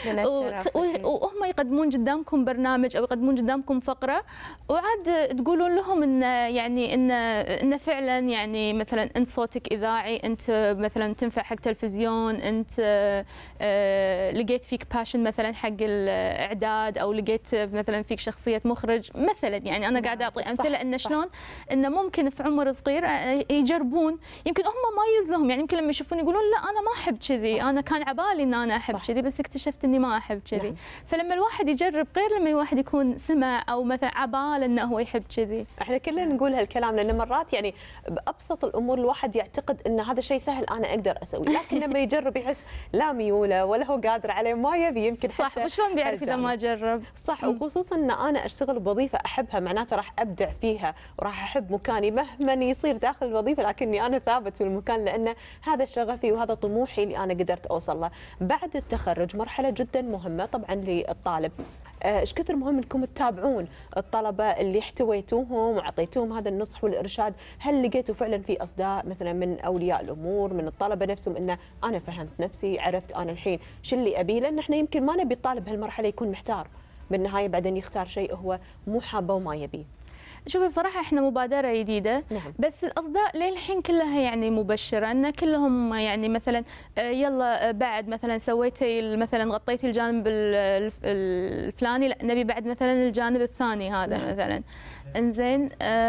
وهم يقدمون قدامكم برنامج او يقدمون قدامكم فقره، وعاد تقولون لهم ان يعني ان فعلا يعني مثلا انت صوتك اذاعي، انت مثلا تنفع حق تلفزيون، انت لقيت فيك باشن مثلا حق الاعداد، او لقيت مثلا فيك شخصيه مخرج مثلا. يعني انا قاعده اعطي امثله ان شلون انه ممكن في عمر صغير يجربون، يمكن هم ما يزلهم، يعني يمكن لما يشوفون يقولون لا انا ما احب كذي، انا كان عبالي ان انا احب كذي بس اكتشفت اني ما احب كذي. فلما الواحد يجرب غير لما الواحد يكون سمع او مثلا عباله انه هو يحب كذي. احنا كلنا نقول هالكلام لان مرات يعني بابسط الامور الواحد يعتقد ان هذا شيء سهل انا اقدر اسويه، لكن لما يجرب يحس لا ميوله ولا هو قادر عليه، ما يبي يمكن صح. حتى وشلون بيعرف اذا ما جرب؟ صح. وخصوصا ان انا اشتغل بوظيفه احبها، معناته راح ابدع فيها وراح احب مكاني مهما يصير داخل الوظيفه، لكني انا ثابت في المكان لان هذا شغفي وهذا طموحي اللي انا قدرت اوصل له. بعد التخرج مرحله جدا مهمه طبعا للطالب. ايش كثر مهم انكم تتابعون الطلبه اللي احتويتوهم وعطيتوهم هذا النصح والارشاد، هل لقيتوا فعلا في اصداء مثلا من اولياء الامور، من الطلبه نفسهم، ان انا فهمت نفسي، عرفت انا الحين شو اللي ابيه؟ لان احنا يمكن ما نبي الطالب بهالمرحله يكون محتار بالنهايه، بعدين يختار شيء هو مو حابه وما يبيه. شوفي بصراحة احنا مبادرة جديدة، بس الأصداء للحين كلها يعني مبشرة، أن كلهم يعني مثلا يلا بعد مثلا سويتي مثلا غطيتي الجانب الفلاني، لا نبي بعد مثلا الجانب الثاني هذا مثلا. انزين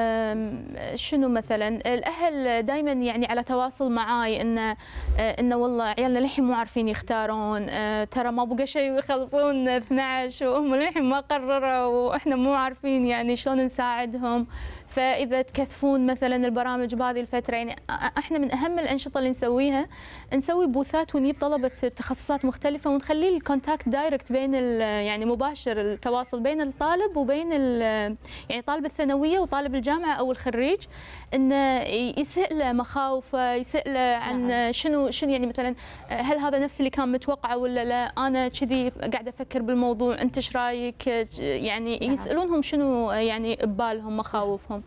شنو مثلا الاهل دائما يعني على تواصل معاي انه والله عيالنا للحين مو عارفين يختارون، ترى ما بقى شيء ويخلصون 12 وهم للحين ما قرروا واحنا مو عارفين يعني شلون نساعدهم. فاذا تكثفون مثلا البرامج بهذه الفتره، يعني احنا من اهم الانشطه اللي نسويها نسوي بوثات ونجيب طلبه تخصصات مختلفه ونخلي الكونتاكت دايركت بين يعني مباشر التواصل بين الطالب وبين يعني طالب الثانويه وطالب الجامعه او الخريج، انه يساله مخاوفه، يساله عن شنو يعني مثلا هل هذا نفس اللي كان متوقعه ولا لا، انا كذي قاعده افكر بالموضوع، انت ايش رايك؟ يعني يسالونهم شنو يعني ببالهم مخاوفهم.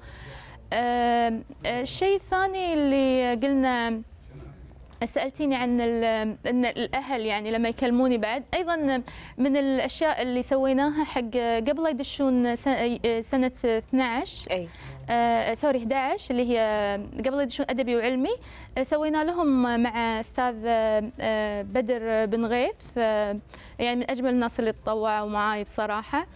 الشيء الثاني اللي قلنا سألتيني عن ان الاهل يعني لما يكلموني بعد، ايضا من الاشياء اللي سويناها حق قبل لا يدشون سنه 12 سوري 11 اللي هي قبل يدشون ادبي وعلمي، سوينا لهم مع استاذ بدر بن غيث، يعني من اجمل الناس اللي تطوعوا معاي بصراحه.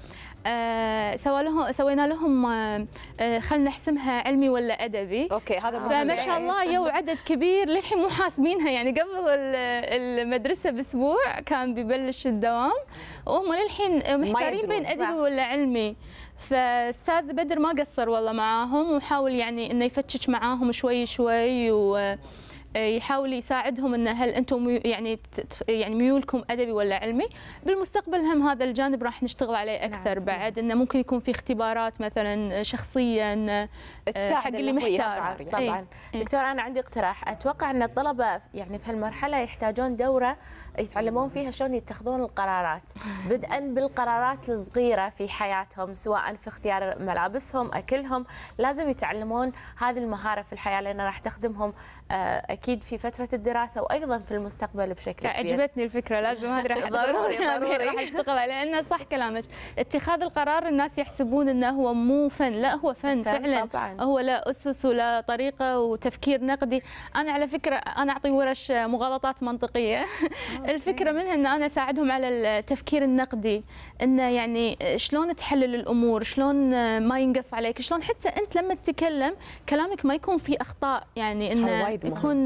سوينا لهم خلنا نحسمها علمي ولا ادبي. اوكي هذا فما شاء الله يو عدد كبير للحين مو حاسبينها، يعني قبل المدرسه باسبوع كان بيبلش الدوام وهم للحين محتارين بين ادبي ولا علمي. فاستاذ بدر ما قصر والله معاهم وحاول يعني انه يفتش معاهم شوي شوي يحاول يساعدهم ان هل انتم يعني ميولكم ادبي ولا علمي. بالمستقبل هم هذا الجانب راح نشتغل عليه اكثر. بعد انه ممكن يكون في اختبارات مثلا شخصيا حق اللي محتار. طبعا دكتور انا عندي اقتراح، اتوقع ان الطلبه يعني في هالمرحله يحتاجون دوره يتعلمون فيها شلون يتخذون القرارات، بدءا بالقرارات الصغيره في حياتهم، سواء في اختيار ملابسهم، اكلهم، لازم يتعلمون هذه المهاره في الحياه لان راح تخدمهم اكيد في فتره الدراسه وايضا في المستقبل بشكل كبير. عجبتني الفكره، لازم هذه راح ضروري راح اشتغل عليها لانه صح كلامك. اتخاذ القرار الناس يحسبون انه هو مو فن، لا هو فن فعلا طبعاً. هو لا اسس ولا طريقه وتفكير نقدي. انا على فكره انا اعطي ورش مغالطات منطقيه الفكره منها ان انا اساعدهم على التفكير النقدي، انه يعني شلون تحلل الامور، شلون ما ينقص عليك، شلون حتى انت لما تتكلم كلامك ما يكون فيه اخطاء، يعني انه يكون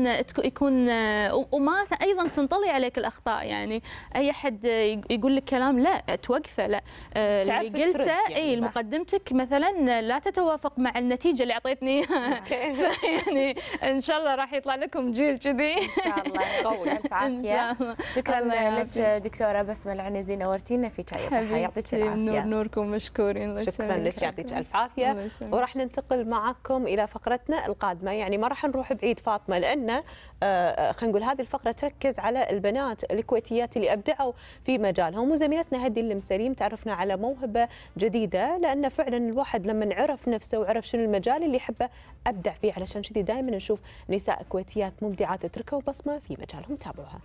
يكون وما ايضا تنطلي عليك الاخطاء، يعني اي حد يقول لك كلام لا توقفه، لا اللي قلته اي مقدمتك مثلا لا تتوافق مع النتيجه اللي اعطيتني اياها. يعني ان شاء الله راح يطلع لكم جيل كذي ان شاء الله. يعطيك الف عافيه. شكرا لك دكتوره بسمه العنزي، نورتينا في شاي الضحى. يعطيك العافيه. نوركم مشكورين. شكرا لك، يعطيك الف عافيه. وراح ننتقل معكم الى فقرتنا القادمه، يعني ما راح نروح بعيد فاطمه، لان خلينا نقول هذه الفقره تركز على البنات الكويتيات اللي ابدعوا في مجالهم، وزميلتنا هدي المسليم تعرفنا على موهبه جديده، لان فعلا الواحد لما عرف نفسه وعرف شنو المجال اللي يحبه ابدع فيه، علشان كذي دائما نشوف نساء كويتيات مبدعات تركوا بصمه في مجالهم. تابعوها.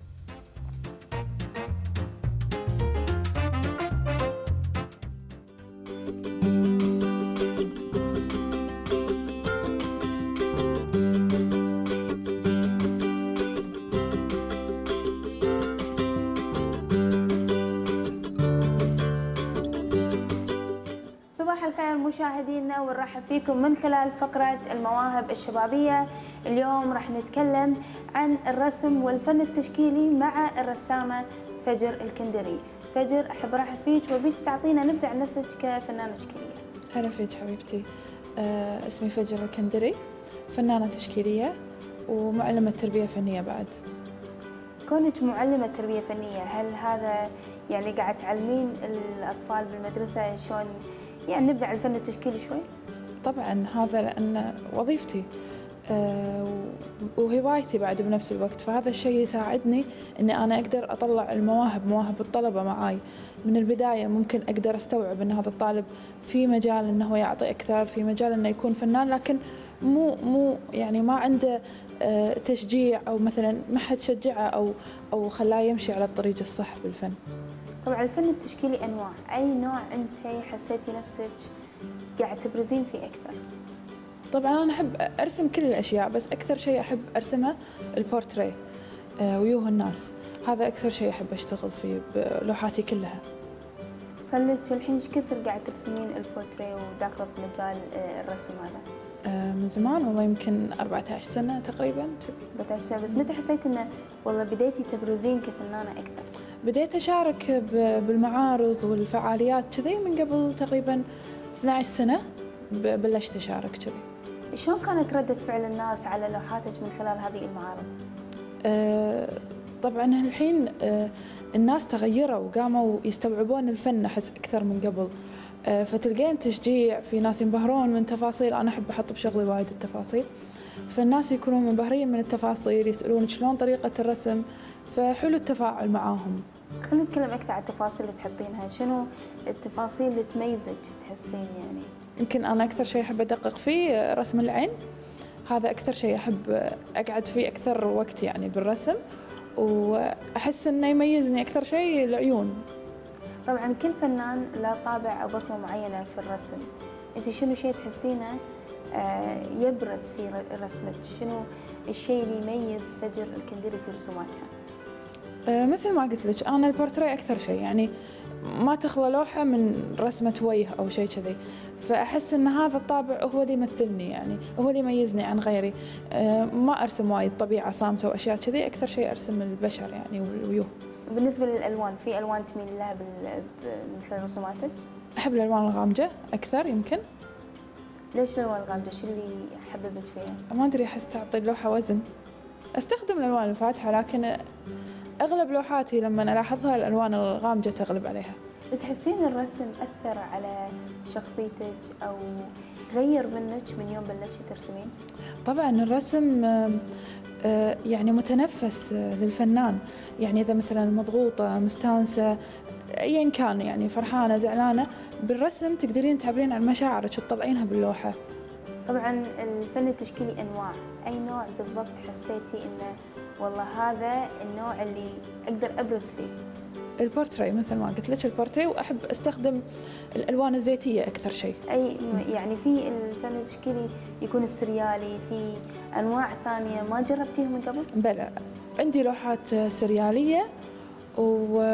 صباح الخير مشاهدينا، ونرحب فيكم من خلال فقرة المواهب الشبابية. اليوم راح نتكلم عن الرسم والفن التشكيلي مع الرسامة فجر الكندري. فجر، أحب أرحب فيك وبيك تعطينا نبذة عن نفسك كفنانة تشكيلية. هلا فيك حبيبتي. اسمي فجر الكندري، فنانة تشكيلية ومعلمة تربية فنية بعد. كونك معلمة تربية فنية، هل هذا يعني قاعد تعلمين الأطفال بالمدرسة شلون يعني نبدأ على الفن التشكيلي شوي؟ طبعا هذا لأن وظيفتي وهوايتي بعد بنفس الوقت، فهذا الشيء يساعدني أني أنا أقدر أطلع مواهب الطلبة معاي من البداية. ممكن أقدر أستوعب أن هذا الطالب في مجال أنه يعطي أكثر، في مجال أنه يكون فنان، لكن مو يعني ما عنده تشجيع، أو مثلا ما حد شجعه أو خلاه يمشي على الطريق الصح بالفن. طبعا الفن التشكيلي أنواع، أي نوع أنت حسيتي نفسك قاعد تبرزين فيه أكثر؟ طبعا أنا أحب أرسم كل الأشياء، بس أكثر شيء أحب أرسمه البورتري، ويوه الناس. هذا أكثر شيء أحب أشتغل فيه بلوحاتي كلها. صار لك الحين ايش كثر قاعد ترسمين البورتري وداخله في مجال الرسم هذا؟ من زمان والله، يمكن 14 سنة تقريبا. 14 سنة. بس متى حسيت إنه والله بديتي تبرزين كفنانة أكثر؟ بديت أشارك بالمعارض والفعاليات كذي من قبل تقريبا 12 سنة، بلشت أشارك كذي. شلون كانت ردة فعل الناس على لوحاتك من خلال هذه المعارض؟ طبعا الحين الناس تغيروا وقاموا يستوعبون الفن أحس أكثر من قبل، فتلقين تشجيع، في ناس ينبهرون من تفاصيل. أنا أحب أحط بشغلي وايد التفاصيل، فالناس يكونون منبهرين من التفاصيل، يسألون شلون طريقة الرسم، فحلو التفاعل معاهم. خلينا نتكلم أكثر عن التفاصيل اللي تحطينها. شنو التفاصيل اللي تميزك تحسين يعني؟ يمكن أنا أكثر شيء أحب أدقق فيه رسم العين، هذا أكثر شيء أحب أقعد فيه أكثر وقت يعني بالرسم، وأحس إنه يميزني أكثر شيء العيون. طبعا كل فنان له طابع أو بصمة معينة في الرسم. أنت شنو شيء تحسينه يبرز في رسمك؟ شنو الشيء اللي يميز فجر الكندري في رسوماتها؟ مثل ما قلت لك، أنا البورتري أكثر شيء، يعني ما تخلى لوحة من رسمة وجه أو شيء كذي، فأحس إن هذا الطابع هو اللي يمثلني، يعني هو اللي يميزني عن غيري. ما أرسم وايد طبيعة صامتة وأشياء كذي، أكثر شيء أرسم البشر يعني والوجوه. بالنسبة للألوان، في ألوان تميل لها من خلال رسوماتك؟ أحب الألوان الغامجة أكثر يمكن. ليش الألوان الغامجة؟ شو اللي حببت فيها؟ ما أدري، أحس تعطي اللوحة وزن. أستخدم الألوان الفاتحة، لكن أغلب لوحاتي لما ألاحظها الألوان الغامجة تغلب عليها. بتحسين الرسم أثر على شخصيتك أو غير منك من يوم بلشتي ترسمين؟ طبعا الرسم يعني متنفس للفنان، يعني إذا مثلا مضغوطة مستانسة أيا كان، يعني فرحانة زعلانة، بالرسم تقدرين تعبرين عن مشاعرك تطلعينها باللوحة. طبعا الفن التشكيلي أنواع، أي نوع بالضبط حسيتي إنه والله هذا النوع اللي أقدر أبرز فيه؟ البورتري مثل ما قلت لك، البورتري، وأحب أستخدم الألوان الزيتية أكثر شيء. أي يعني في الفن التشكيلي يكون السريالي، في أنواع ثانية ما جربتيهم من قبل؟ بلى، عندي لوحات سريالية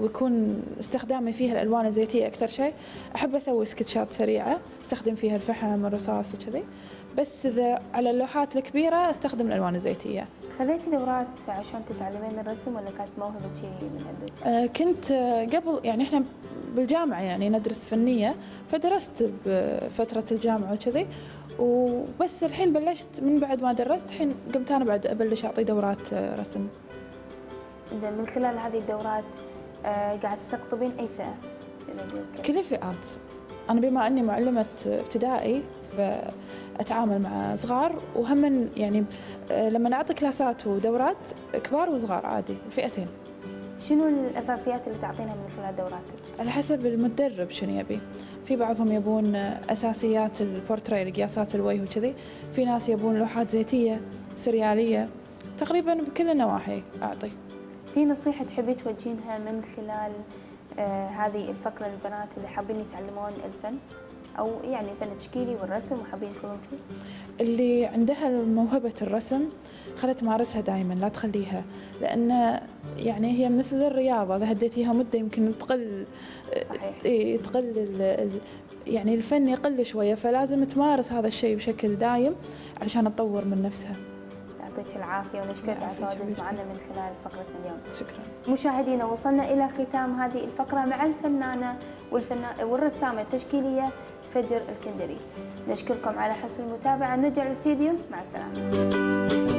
ويكون استخدامي فيها الألوان الزيتية أكثر شيء. أحب أسوي سكتشات سريعة استخدم فيها الفحم والرصاص وكذي، بس إذا على اللوحات الكبيرة استخدم الألوان الزيتية. خذيتي دورات عشان تتعلمين الرسم ولا كانت موهبة شيء من عندك؟ كنت قبل يعني إحنا بالجامعة يعني ندرس فنية، فدرست بفترة الجامعة وكذي، وبس الحين بلشت من بعد ما درست الحين قمت أنا بعد أبلش أعطي دورات رسم. من خلال هذه الدورات قاعد تستقطبين أي فئة؟ كل الفئات. أنا بما أني معلمة ابتدائي فأتعامل مع صغار، وهم يعني لما نعطي كلاسات ودورات كبار وصغار عادي الفئتين. شنو الأساسيات اللي تعطينها من خلال دوراتك؟ على حسب المدرب شنو يبي. في بعضهم يبون أساسيات البورتري قياسات الوجه وكذي، في ناس يبون لوحات زيتية سريالية، تقريبا بكل النواحي أعطي. في نصيحة تحبي توجهينها من خلال هذه الفقرة للبنات اللي حابين يتعلمون الفن أو يعني الفن التشكيلي والرسم وحابين يدخلون فيه؟ اللي عندها موهبة الرسم خلها تمارسها دائما، لا تخليها، لأن يعني هي مثل الرياضة، إذا هديتيها مدة يمكن تقل. صحيح. تقل يعني الفن يقل شوية، فلازم تمارس هذا الشيء بشكل دايم علشان تطور من نفسها. يعطيك العافية ونشكرك على تواجدك معنا من خلال فقرتنا اليوم. شكرا. مشاهدينا وصلنا إلى ختام هذه الفقرة مع الفنانة والرسامة التشكيلية فجر الكندري. نشكركم على حسن المتابعة، نرجع للاستديو، مع السلامة.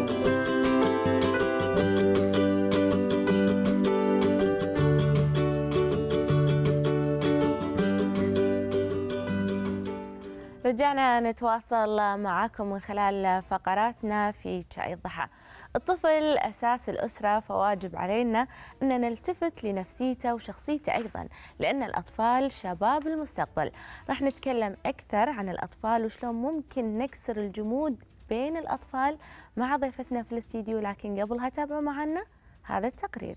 رجعنا نتواصل معكم من خلال فقراتنا في شاي الضحى. الطفل أساس الأسرة، فواجب علينا أن نلتفت لنفسيته وشخصيته أيضا، لأن الأطفال شباب المستقبل. راح نتكلم أكثر عن الأطفال وشلون ممكن نكسر الجمود بين الأطفال مع ضيفتنا في الاستديو، لكن قبلها تابعوا معنا هذا التقرير.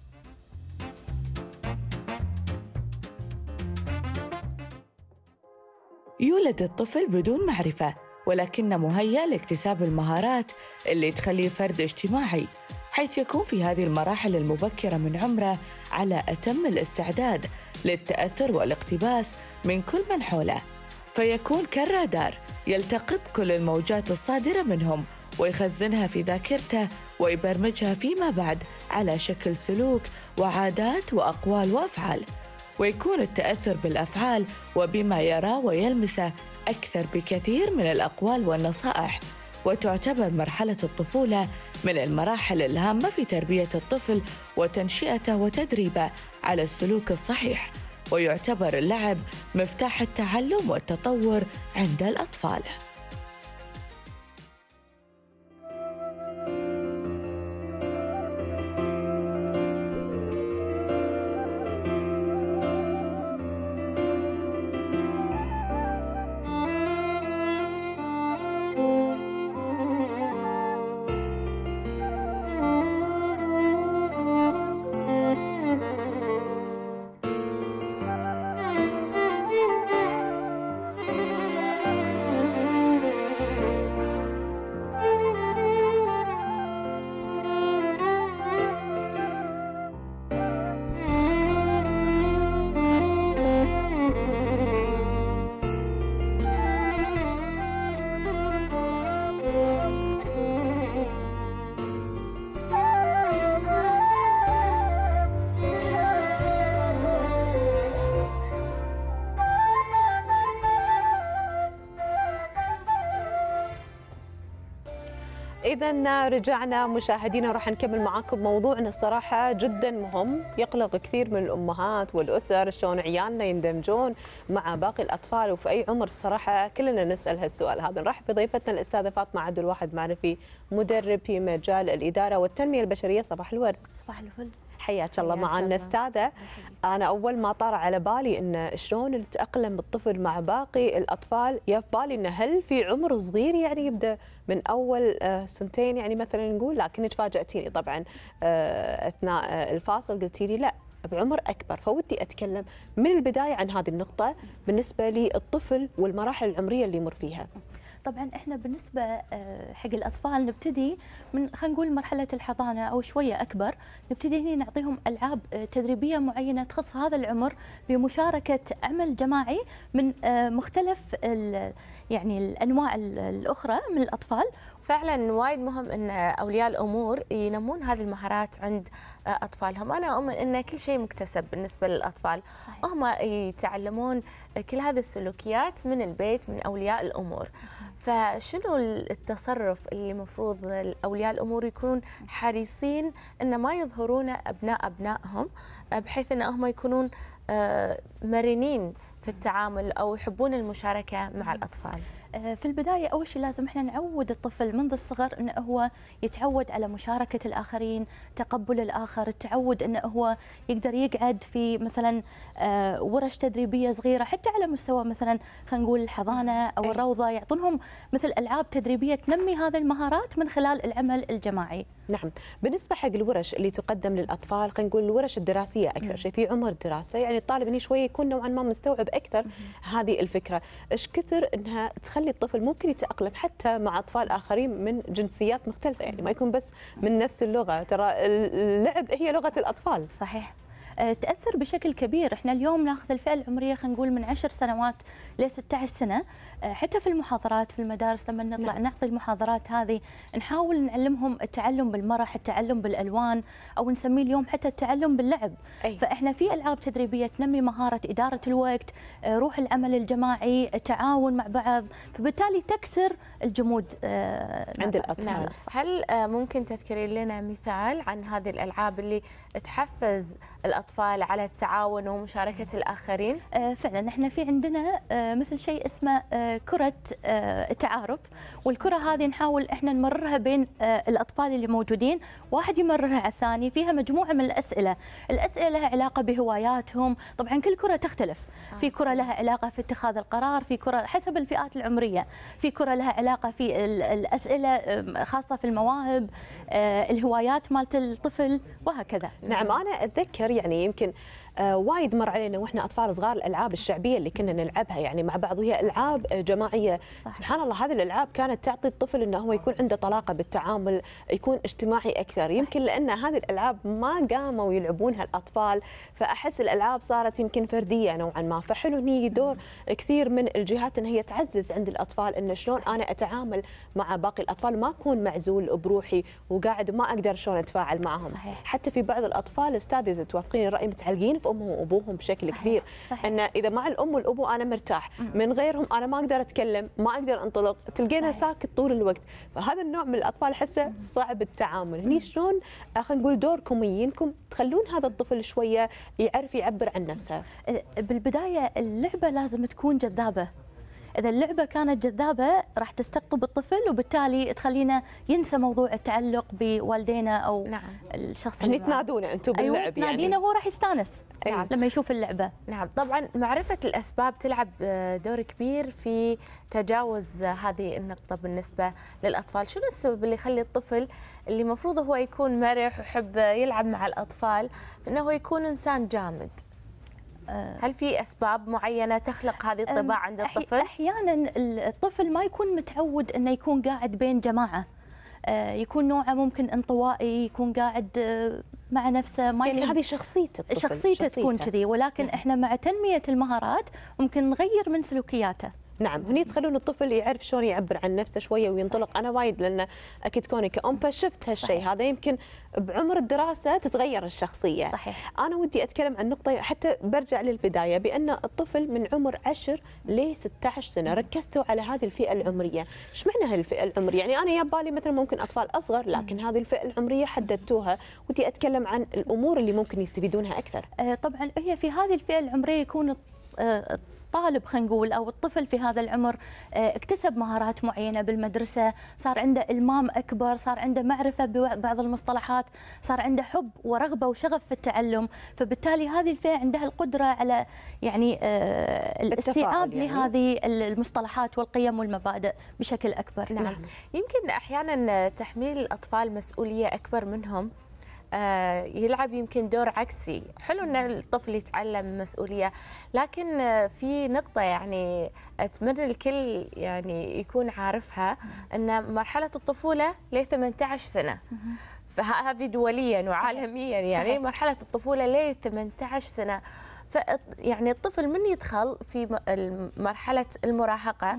يولد الطفل بدون معرفة، ولكنه مهيأ لاكتساب المهارات اللي تخليه فرد اجتماعي، حيث يكون في هذه المراحل المبكرة من عمره على أتم الاستعداد للتأثر والاقتباس من كل من حوله، فيكون كالرادار يلتقط كل الموجات الصادرة منهم ويخزنها في ذاكرته ويبرمجها فيما بعد على شكل سلوك وعادات وأقوال وأفعال، ويكون التأثر بالأفعال وبما يرى ويلمسه أكثر بكثير من الأقوال والنصائح. وتعتبر مرحلة الطفولة من المراحل الهامة في تربية الطفل وتنشئته وتدريبه على السلوك الصحيح، ويعتبر اللعب مفتاح التعلم والتطور عند الأطفال. إذا رجعنا مشاهدينا، راح نكمل معاكم موضوعنا الصراحة جدا مهم، يقلق كثير من الأمهات والأسر شلون عيالنا يندمجون مع باقي الأطفال وفي أي عمر. الصراحة كلنا نسأل هالسؤال هذا. نرحب بضيفتنا الأستاذة فاطمة عبد الواحد معرفي، مدرب في مجال الإدارة والتنمية البشرية. صباح الورد. صباح الفل. حياك الله معنا أستاذة. أنا أول ما طار على بالي إن شلون نتأقلم الطفل مع باقي الأطفال، يا في بالي إنه هل في عمر صغير يعني يبدأ من أول سنتين يعني مثلا نقول، لكنك فاجأتيني طبعا أثناء الفاصل قلتي لي لا بعمر أكبر، فودي أتكلم من البداية عن هذه النقطة بالنسبة للطفل والمراحل العمرية اللي يمر فيها. طبعا احنا بالنسبه حق الاطفال نبتدي من خلينا نقول مرحله الحضانه او شويه اكبر، نبتدي هنا نعطيهم العاب تدريبيه معينه تخص هذا العمر بمشاركه عمل جماعي من مختلف يعني الانواع الاخرى من الاطفال. فعلا وايد مهم ان اولياء الامور ينمون هذه المهارات عند اطفالهم. انا اؤمن ان كل شيء مكتسب بالنسبه للاطفال، صحيح. هم يتعلمون كل هذه السلوكيات من البيت من اولياء الامور. فشنو التصرف اللي المفروض اولياء الامور يكونون حريصين ان ما يظهرون ابنائهم بحيث ان هم يكونون مرنين في التعامل او يحبون المشاركه مع الاطفال؟ في البداية أول شيء لازم إحنا نعود الطفل منذ الصغر أنه هو يتعود على مشاركة الآخرين، تقبل الآخر، التعود أنه هو يقدر يقعد في مثلا ورش تدريبية صغيرة حتى على مستوى مثلا خلينا نقول الحضانة أو الروضة، يعطونهم مثل ألعاب تدريبية تنمي هذه المهارات من خلال العمل الجماعي. نعم، بالنسبة حق الورش اللي تقدم للأطفال، خلينا نقول الورش الدراسية أكثر شيء في عمر الدراسة، يعني الطالب هنا شوية يكون نوعا ما مستوعب أكثر هذه الفكرة، إيش كثر أنها تخلي الطفل ممكن يتأقلم حتى مع أطفال آخرين من جنسيات مختلفة، يعني ما يكون بس من نفس اللغة، ترى اللعب هي لغة الأطفال. صحيح. تأثر بشكل كبير. احنا اليوم ناخذ الفئة العمرية خلينا نقول من 10 سنوات ل 16 سنة، حتى في المحاضرات في المدارس لما نطلع نعطي المحاضرات هذه نحاول نعلمهم التعلم بالمرح، التعلم بالألوان، أو نسميه اليوم حتى التعلم باللعب. فإحنا في ألعاب تدريبية تنمي مهارة إدارة الوقت، روح العمل الجماعي، التعاون مع بعض، فبالتالي تكسر الجمود عند الأطفال. نعم. هل ممكن تذكرين لنا مثال عن هذه الألعاب اللي تحفز الأطفال على التعاون ومشاركة الآخرين؟ فعلا احنا في عندنا مثل شيء اسمه كرة التعارف، والكرة هذه نحاول احنا نمررها بين الأطفال اللي موجودين، واحد يمررها على الثاني، فيها مجموعة من الأسئلة لها علاقة بهواياتهم، طبعا كل كرة تختلف، في كرة لها علاقة في اتخاذ القرار، في كرة حسب الفئات العمرية، في كرة لها علاقة في الأسئلة خاصة في المواهب، الهوايات مالت الطفل وهكذا. نعم، أنا أتذكر يعني يمكن وايد مر علينا واحنا اطفال صغار الالعاب الشعبيه اللي كنا نلعبها يعني مع بعض، وهي العاب جماعيه. صحيح. سبحان الله، هذه الالعاب كانت تعطي الطفل انه هو يكون عنده طلاقه بالتعامل، يكون اجتماعي اكثر. صحيح. يمكن لان هذه الالعاب ما قاموا يلعبونها الاطفال، فاحس الالعاب صارت يمكن فرديه نوعا ما، فحلو هني دور كثير من الجهات ان هي تعزز عند الاطفال ان شلون انا اتعامل مع باقي الاطفال، ما اكون معزول بروحي وقاعد وما اقدر شلون اتفاعل معهم. صحيح. حتى في بعض الاطفال استاذ اذا توافقين الراي متعلقين في امهم وابوهم بشكل صحيح. كبير. صحيح. ان اذا مع الام والابو انا مرتاح، من غيرهم انا ما اقدر اتكلم، ما اقدر انطلق، تلقينا ساكت طول الوقت. فهذا النوع من الاطفال احسه صعب التعامل. هني شلون خلينا نقول دوركم وينكم تخلون هذا الطفل شويه يعرف يعبر عن نفسه؟ بالبدايه اللعبه لازم تكون جذابه. إذا اللعبة كانت جذابة راح تستقطب الطفل، وبالتالي تخلينا ينسى موضوع التعلق بوالدينا أو الشخص اللي تنادونه أنتم باللعب. أيوة تنادينه هو راح يستانس لما يشوف اللعبة. نعم، طبعا معرفة الأسباب تلعب دور كبير في تجاوز هذه النقطة بالنسبة للأطفال. شنو السبب اللي يخلي الطفل اللي المفروض هو يكون مرح ويحب يلعب مع الأطفال إنه يكون إنسان جامد؟ هل في أسباب معينة تخلق هذه الطباع عند الطفل؟ أحيانا الطفل ما يكون متعود أنه يكون قاعد بين جماعة، يكون نوعه ممكن انطوائي، يكون قاعد مع نفسه، ما يعني هذه شخصية الطفل، شخصيته تكون كذي، ولكن احنا مع تنمية المهارات ممكن نغير من سلوكياته. نعم، هني تخلون الطفل يعرف شلون يعبر عن نفسه شويه وينطلق. صحيح. انا وايد لان اكيد كوني كأم فشفت هالشيء هذا، يمكن بعمر الدراسه تتغير الشخصيه. صحيح. انا ودي اتكلم عن نقطه حتى برجع للبدايه، بان الطفل من عمر 10 ل 16 سنه ركزتوا على هذه الفئه العمريه. ايش معنى هالفئه العمريه؟ يعني انا يبالي مثلا ممكن اطفال اصغر، لكن هذه الفئه العمريه حددتوها، ودي اتكلم عن الامور اللي ممكن يستفيدونها اكثر. طبعا هي في هذه الفئه العمريه يكون الطالب خلينا نقول او الطفل في هذا العمر اكتسب مهارات معينه بالمدرسه، صار عنده المام اكبر، صار عنده معرفه ببعض المصطلحات، صار عنده حب ورغبه وشغف في التعلم، فبالتالي هذه الفئه عندها القدره على يعني الاستيعاب يعني لهذه المصطلحات والقيم والمبادئ بشكل اكبر. نعم. يمكن احيانا تحميل الاطفال مسؤوليه اكبر منهم يلعب يمكن دور عكسي. حلو ان الطفل يتعلم مسؤوليه، لكن في نقطه يعني اتمنى الكل يعني يكون عارفها، ان مرحله الطفوله ل 18 سنه، فهذه دوليا وعالميا يعني صحيح. مرحله الطفوله ل 18 سنه، يعني الطفل من يدخل في مرحله المراهقه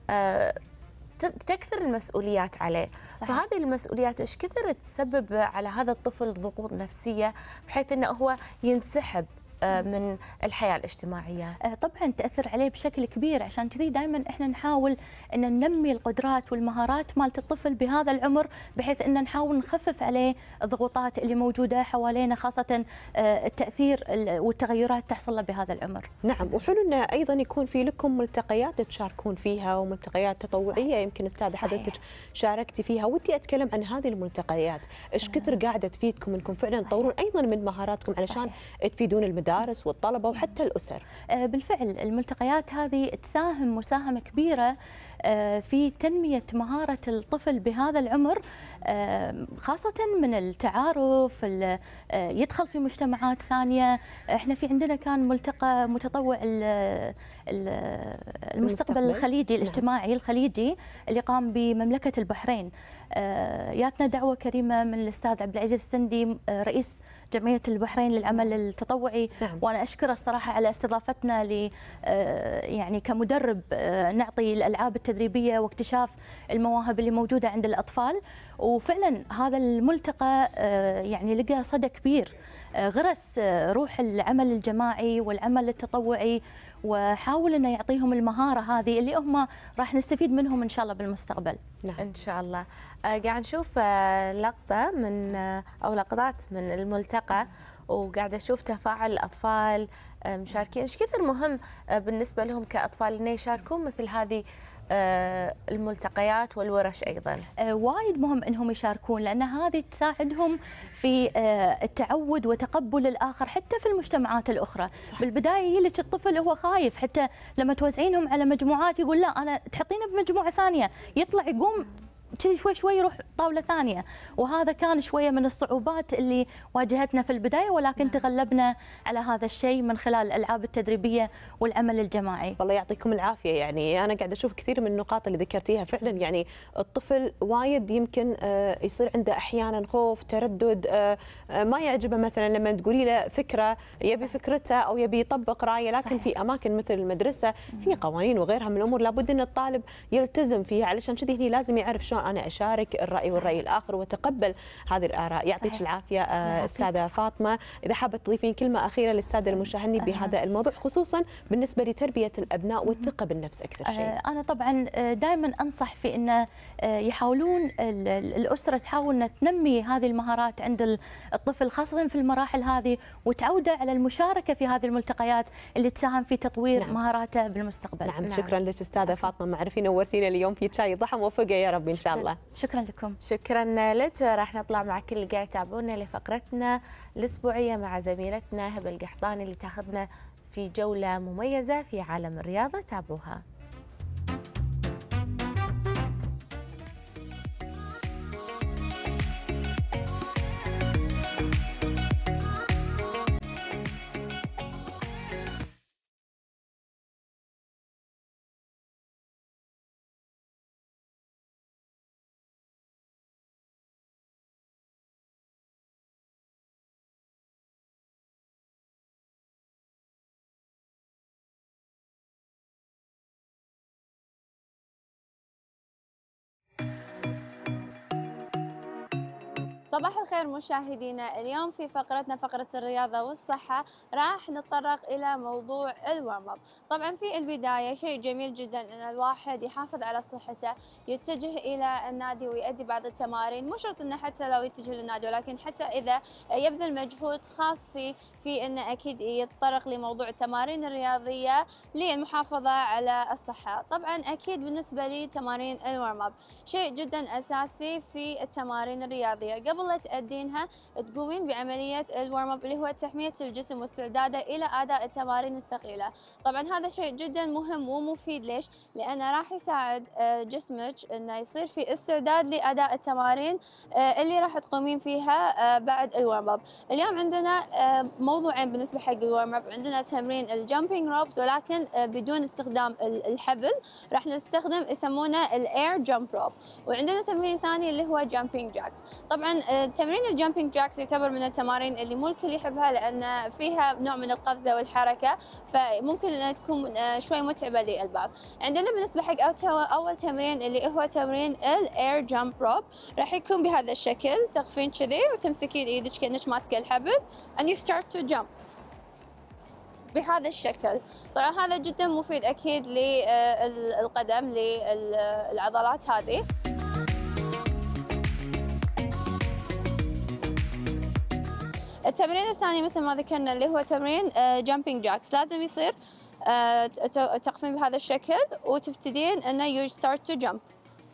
تكثر المسؤوليات عليه. صحيح. فهذه المسؤوليات ايش كثر تسبب على هذا الطفل ضغوط نفسيه، بحيث انه هو ينسحب من الحياه الاجتماعيه. طبعا تاثر عليه بشكل كبير، عشان كذي دائما احنا نحاول ان ننمي القدرات والمهارات مالت الطفل بهذا العمر، بحيث ان نحاول نخفف عليه الضغوطات اللي موجوده حوالينا، خاصه التاثير والتغيرات تحصل له بهذا العمر. نعم، وحلو انه ايضا يكون في لكم ملتقيات تشاركون فيها وملتقيات تطوعيه. صحيح. يمكن استاذه حضرتك شاركتي فيها، ودي اتكلم عن هذه الملتقيات، ايش كثر قاعده تفيدكم انكم فعلا تطورون ايضا من مهاراتكم علشان تفيدون المدارس والطلبه وحتى الاسر. بالفعل الملتقيات هذه تساهم مساهمه كبيره في تنميه مهاره الطفل بهذا العمر، خاصه من التعارف، يدخل في مجتمعات ثانيه. احنا في عندنا كان ملتقى متطوع المستقبل الخليجي الاجتماعي الخليجي اللي قام بمملكه البحرين. جاتنا دعوه كريمه من الاستاذ عبد العزيز السندي رئيس جمعيه البحرين للعمل التطوعي. نعم. وانا اشكره الصراحه على استضافتنا ل يعني كمدرب نعطي الالعاب التدريبيه واكتشاف المواهب اللي موجوده عند الاطفال. وفعلا هذا الملتقى يعني لقى صدى كبير، غرس روح العمل الجماعي والعمل التطوعي، وحاول انه يعطيهم المهاره هذه اللي هم راح نستفيد منهم ان شاء الله بالمستقبل. نعم. ان شاء الله. قاعد نشوف لقطه من او لقطات من الملتقى، وقاعده اشوف تفاعل الاطفال مشاركين. ايش كثر مهم بالنسبه لهم كاطفال انه يشاركون مثل هذه الملتقيات والورش ايضا؟ وايد مهم انهم يشاركون، لان هذه تساعدهم في التعود وتقبل الاخر حتى في المجتمعات الاخرى. صح. بالبدايه يلك الطفل هو خايف، حتى لما توزعينهم على مجموعات يقول لا انا تحطينه بمجموعه ثانيه، يطلع يقوم كذي شوي شوي يروح طاوله ثانيه، وهذا كان شويه من الصعوبات اللي واجهتنا في البدايه، ولكن تغلبنا على هذا الشيء من خلال الالعاب التدريبيه والعمل الجماعي. والله يعطيكم العافيه. يعني انا قاعده اشوف كثير من النقاط اللي ذكرتيها فعلا، يعني الطفل وايد يمكن يصير عنده احيانا خوف، تردد، ما يعجبه مثلا لما تقولي له فكره يبي فكرته او يبي يطبق رايه، لكن صحيح. في اماكن مثل المدرسه في قوانين وغيرها من الامور لابد ان الطالب يلتزم فيها، علشان كذي هني لازم يعرف شلون انا اشارك الراي صحيح. والراي الاخر وتقبل هذه الاراء. يعطيك العافيه استاذه فاطمه. اذا حابه تضيفين كلمه اخيره للساده المشاهدين بهذا الموضوع، خصوصا بالنسبه لتربيه الابناء والثقه بالنفس اكثر شيء. انا طبعا دائما انصح في انه يحاولون الاسره تحاول ان تنمي هذه المهارات عند الطفل، خاصه في المراحل هذه، وتعوده على المشاركه في هذه الملتقيات اللي تساهم في تطوير مهاراته بالمستقبل. نعم. شكرا لك استاذه فاطمه معرفي، نورتينا اليوم في شاي الضحى، موفقه يا رب ان شاء الله. شكرا لكم. شكرا لك. راح نطلع مع كل اللي قاعد يتابعونا لفقرتنا الاسبوعيه مع زميلتنا هبه القحطاني اللي تاخذنا في جوله مميزه في عالم الرياضه. تابعوها. صباح الخير مشاهدينا. اليوم في فقرتنا فقرة الرياضة والصحة راح نتطرق إلى موضوع الورم اب. طبعا في البداية شيء جميل جدا أن الواحد يحافظ على صحته، يتجه إلى النادي ويؤدي بعض التمارين، مو شرط أنه حتى لو يتجه للنادي، ولكن حتى إذا يبذل مجهود خاص في أنه أكيد يتطرق لموضوع التمارين الرياضية للمحافظة على الصحة. طبعا أكيد بالنسبة لي تمارين الورم اب شيء جدا أساسي في التمارين الرياضية. قبل لا تأدينها تقومين بعملية الورم اب اللي هو تحمية الجسم واستعداده إلى أداء التمارين الثقيلة. طبعا هذا شيء جدا مهم ومفيد. ليش؟ لأنه راح يساعد جسمك إنه يصير في استعداد لأداء التمارين اللي راح تقومين فيها بعد الورم اب. اليوم عندنا موضوعين بالنسبة حق الورم اب، عندنا تمرين الجامبينج روبز ولكن بدون استخدام الحبل، راح نستخدم يسمونه الاير جامب روب، وعندنا تمرين ثاني اللي هو جامبينج جاكس. طبعا تمرين الجامبينج جاكس يعتبر من التمارين اللي مو الكل يحبها لان فيها نوع من القفزه والحركه، فممكن انها تكون شوي متعبه للبعض. عندنا بالنسبه حق اول تمرين اللي هو تمرين الاير جامب روب، راح يكون بهذا الشكل، تقفين كذي وتمسكين ايدك كانك ماسكه الحبل and you start to jump بهذا الشكل. طبعا هذا جدا مفيد اكيد للقدم، للعضلات هذه. التمرين الثاني مثل ما ذكرنا اللي هو تمرين جامبينج جاكس، لازم يصير تقفين بهذا الشكل وتبتدين انه you start to jump.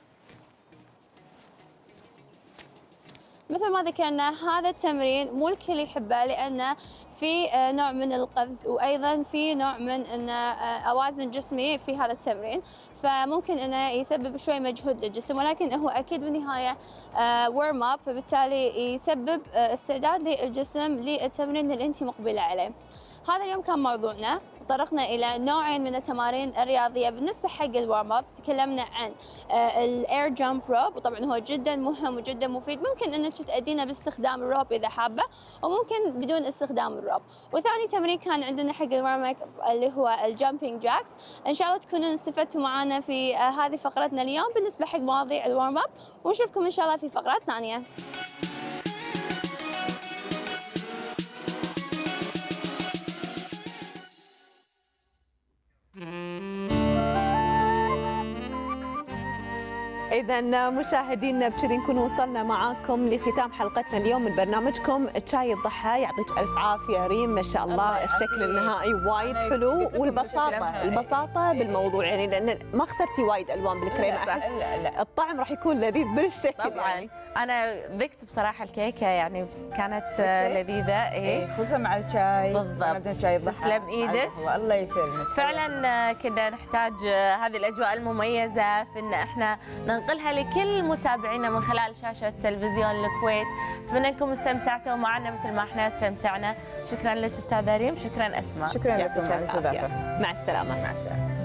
مثل ما ذكرنا هذا التمرين مو الكل يحبه لأنه في نوع من القفز، وأيضا في نوع من أن أوازن جسمي في هذا التمرين، فممكن أنه يسبب شوي مجهود للجسم، ولكن هو أكيد بالنهاية ورم اب، فبالتالي يسبب استعداد للجسم للتمرين اللي أنت مقبلة عليه. هذا اليوم كان موضوعنا، تطرقنا إلى نوعين من التمارين الرياضية. بالنسبة حق الورم اب تكلمنا عن الاير جامب روب، وطبعا هو جدا مهم وجدا مفيد، ممكن انك تأدينه باستخدام الروب اذا حابة، وممكن بدون استخدام الروب. وثاني تمرين كان عندنا حق الورم اب اللي هو الجامبينج جاكس. ان شاء الله تكونوا استفدتوا معنا في هذه فقرتنا اليوم بالنسبة حق مواضيع الورم اب، ونشوفكم ان شاء الله في فقرات ثانية. إذا مشاهدينا بكذي نكون وصلنا معاكم لختام حلقتنا اليوم من برنامجكم شاي الضحى. يعطيك ألف عافية ريم، ما شاء الله الشكل النهائي وايد حلو، والبساطة بالموضوع، يعني لأن ما اخترتي وايد ألوان بالكريمة، أحس الطعم راح يكون لذيذ بالشكل. طبعا يعني. أنا ذقت بصراحة الكيكة يعني كانت لذيذة، خصوصا مع الشاي. بالضبط، شاي الضحى. تسلم إيدك الله يسلمك. فعلا كنا نحتاج هذه الأجواء المميزة في إن احنا ننقلها لكل متابعينا من خلال شاشة تلفزيون الكويت. أتمنى أنكم استمتعتوا معنا مثل ما احنا استمتعنا. شكرا لك أستاذة ريم، شكرا أسماء. شكرا لكم على الاستضافة. مع السلامة. مع السلامة.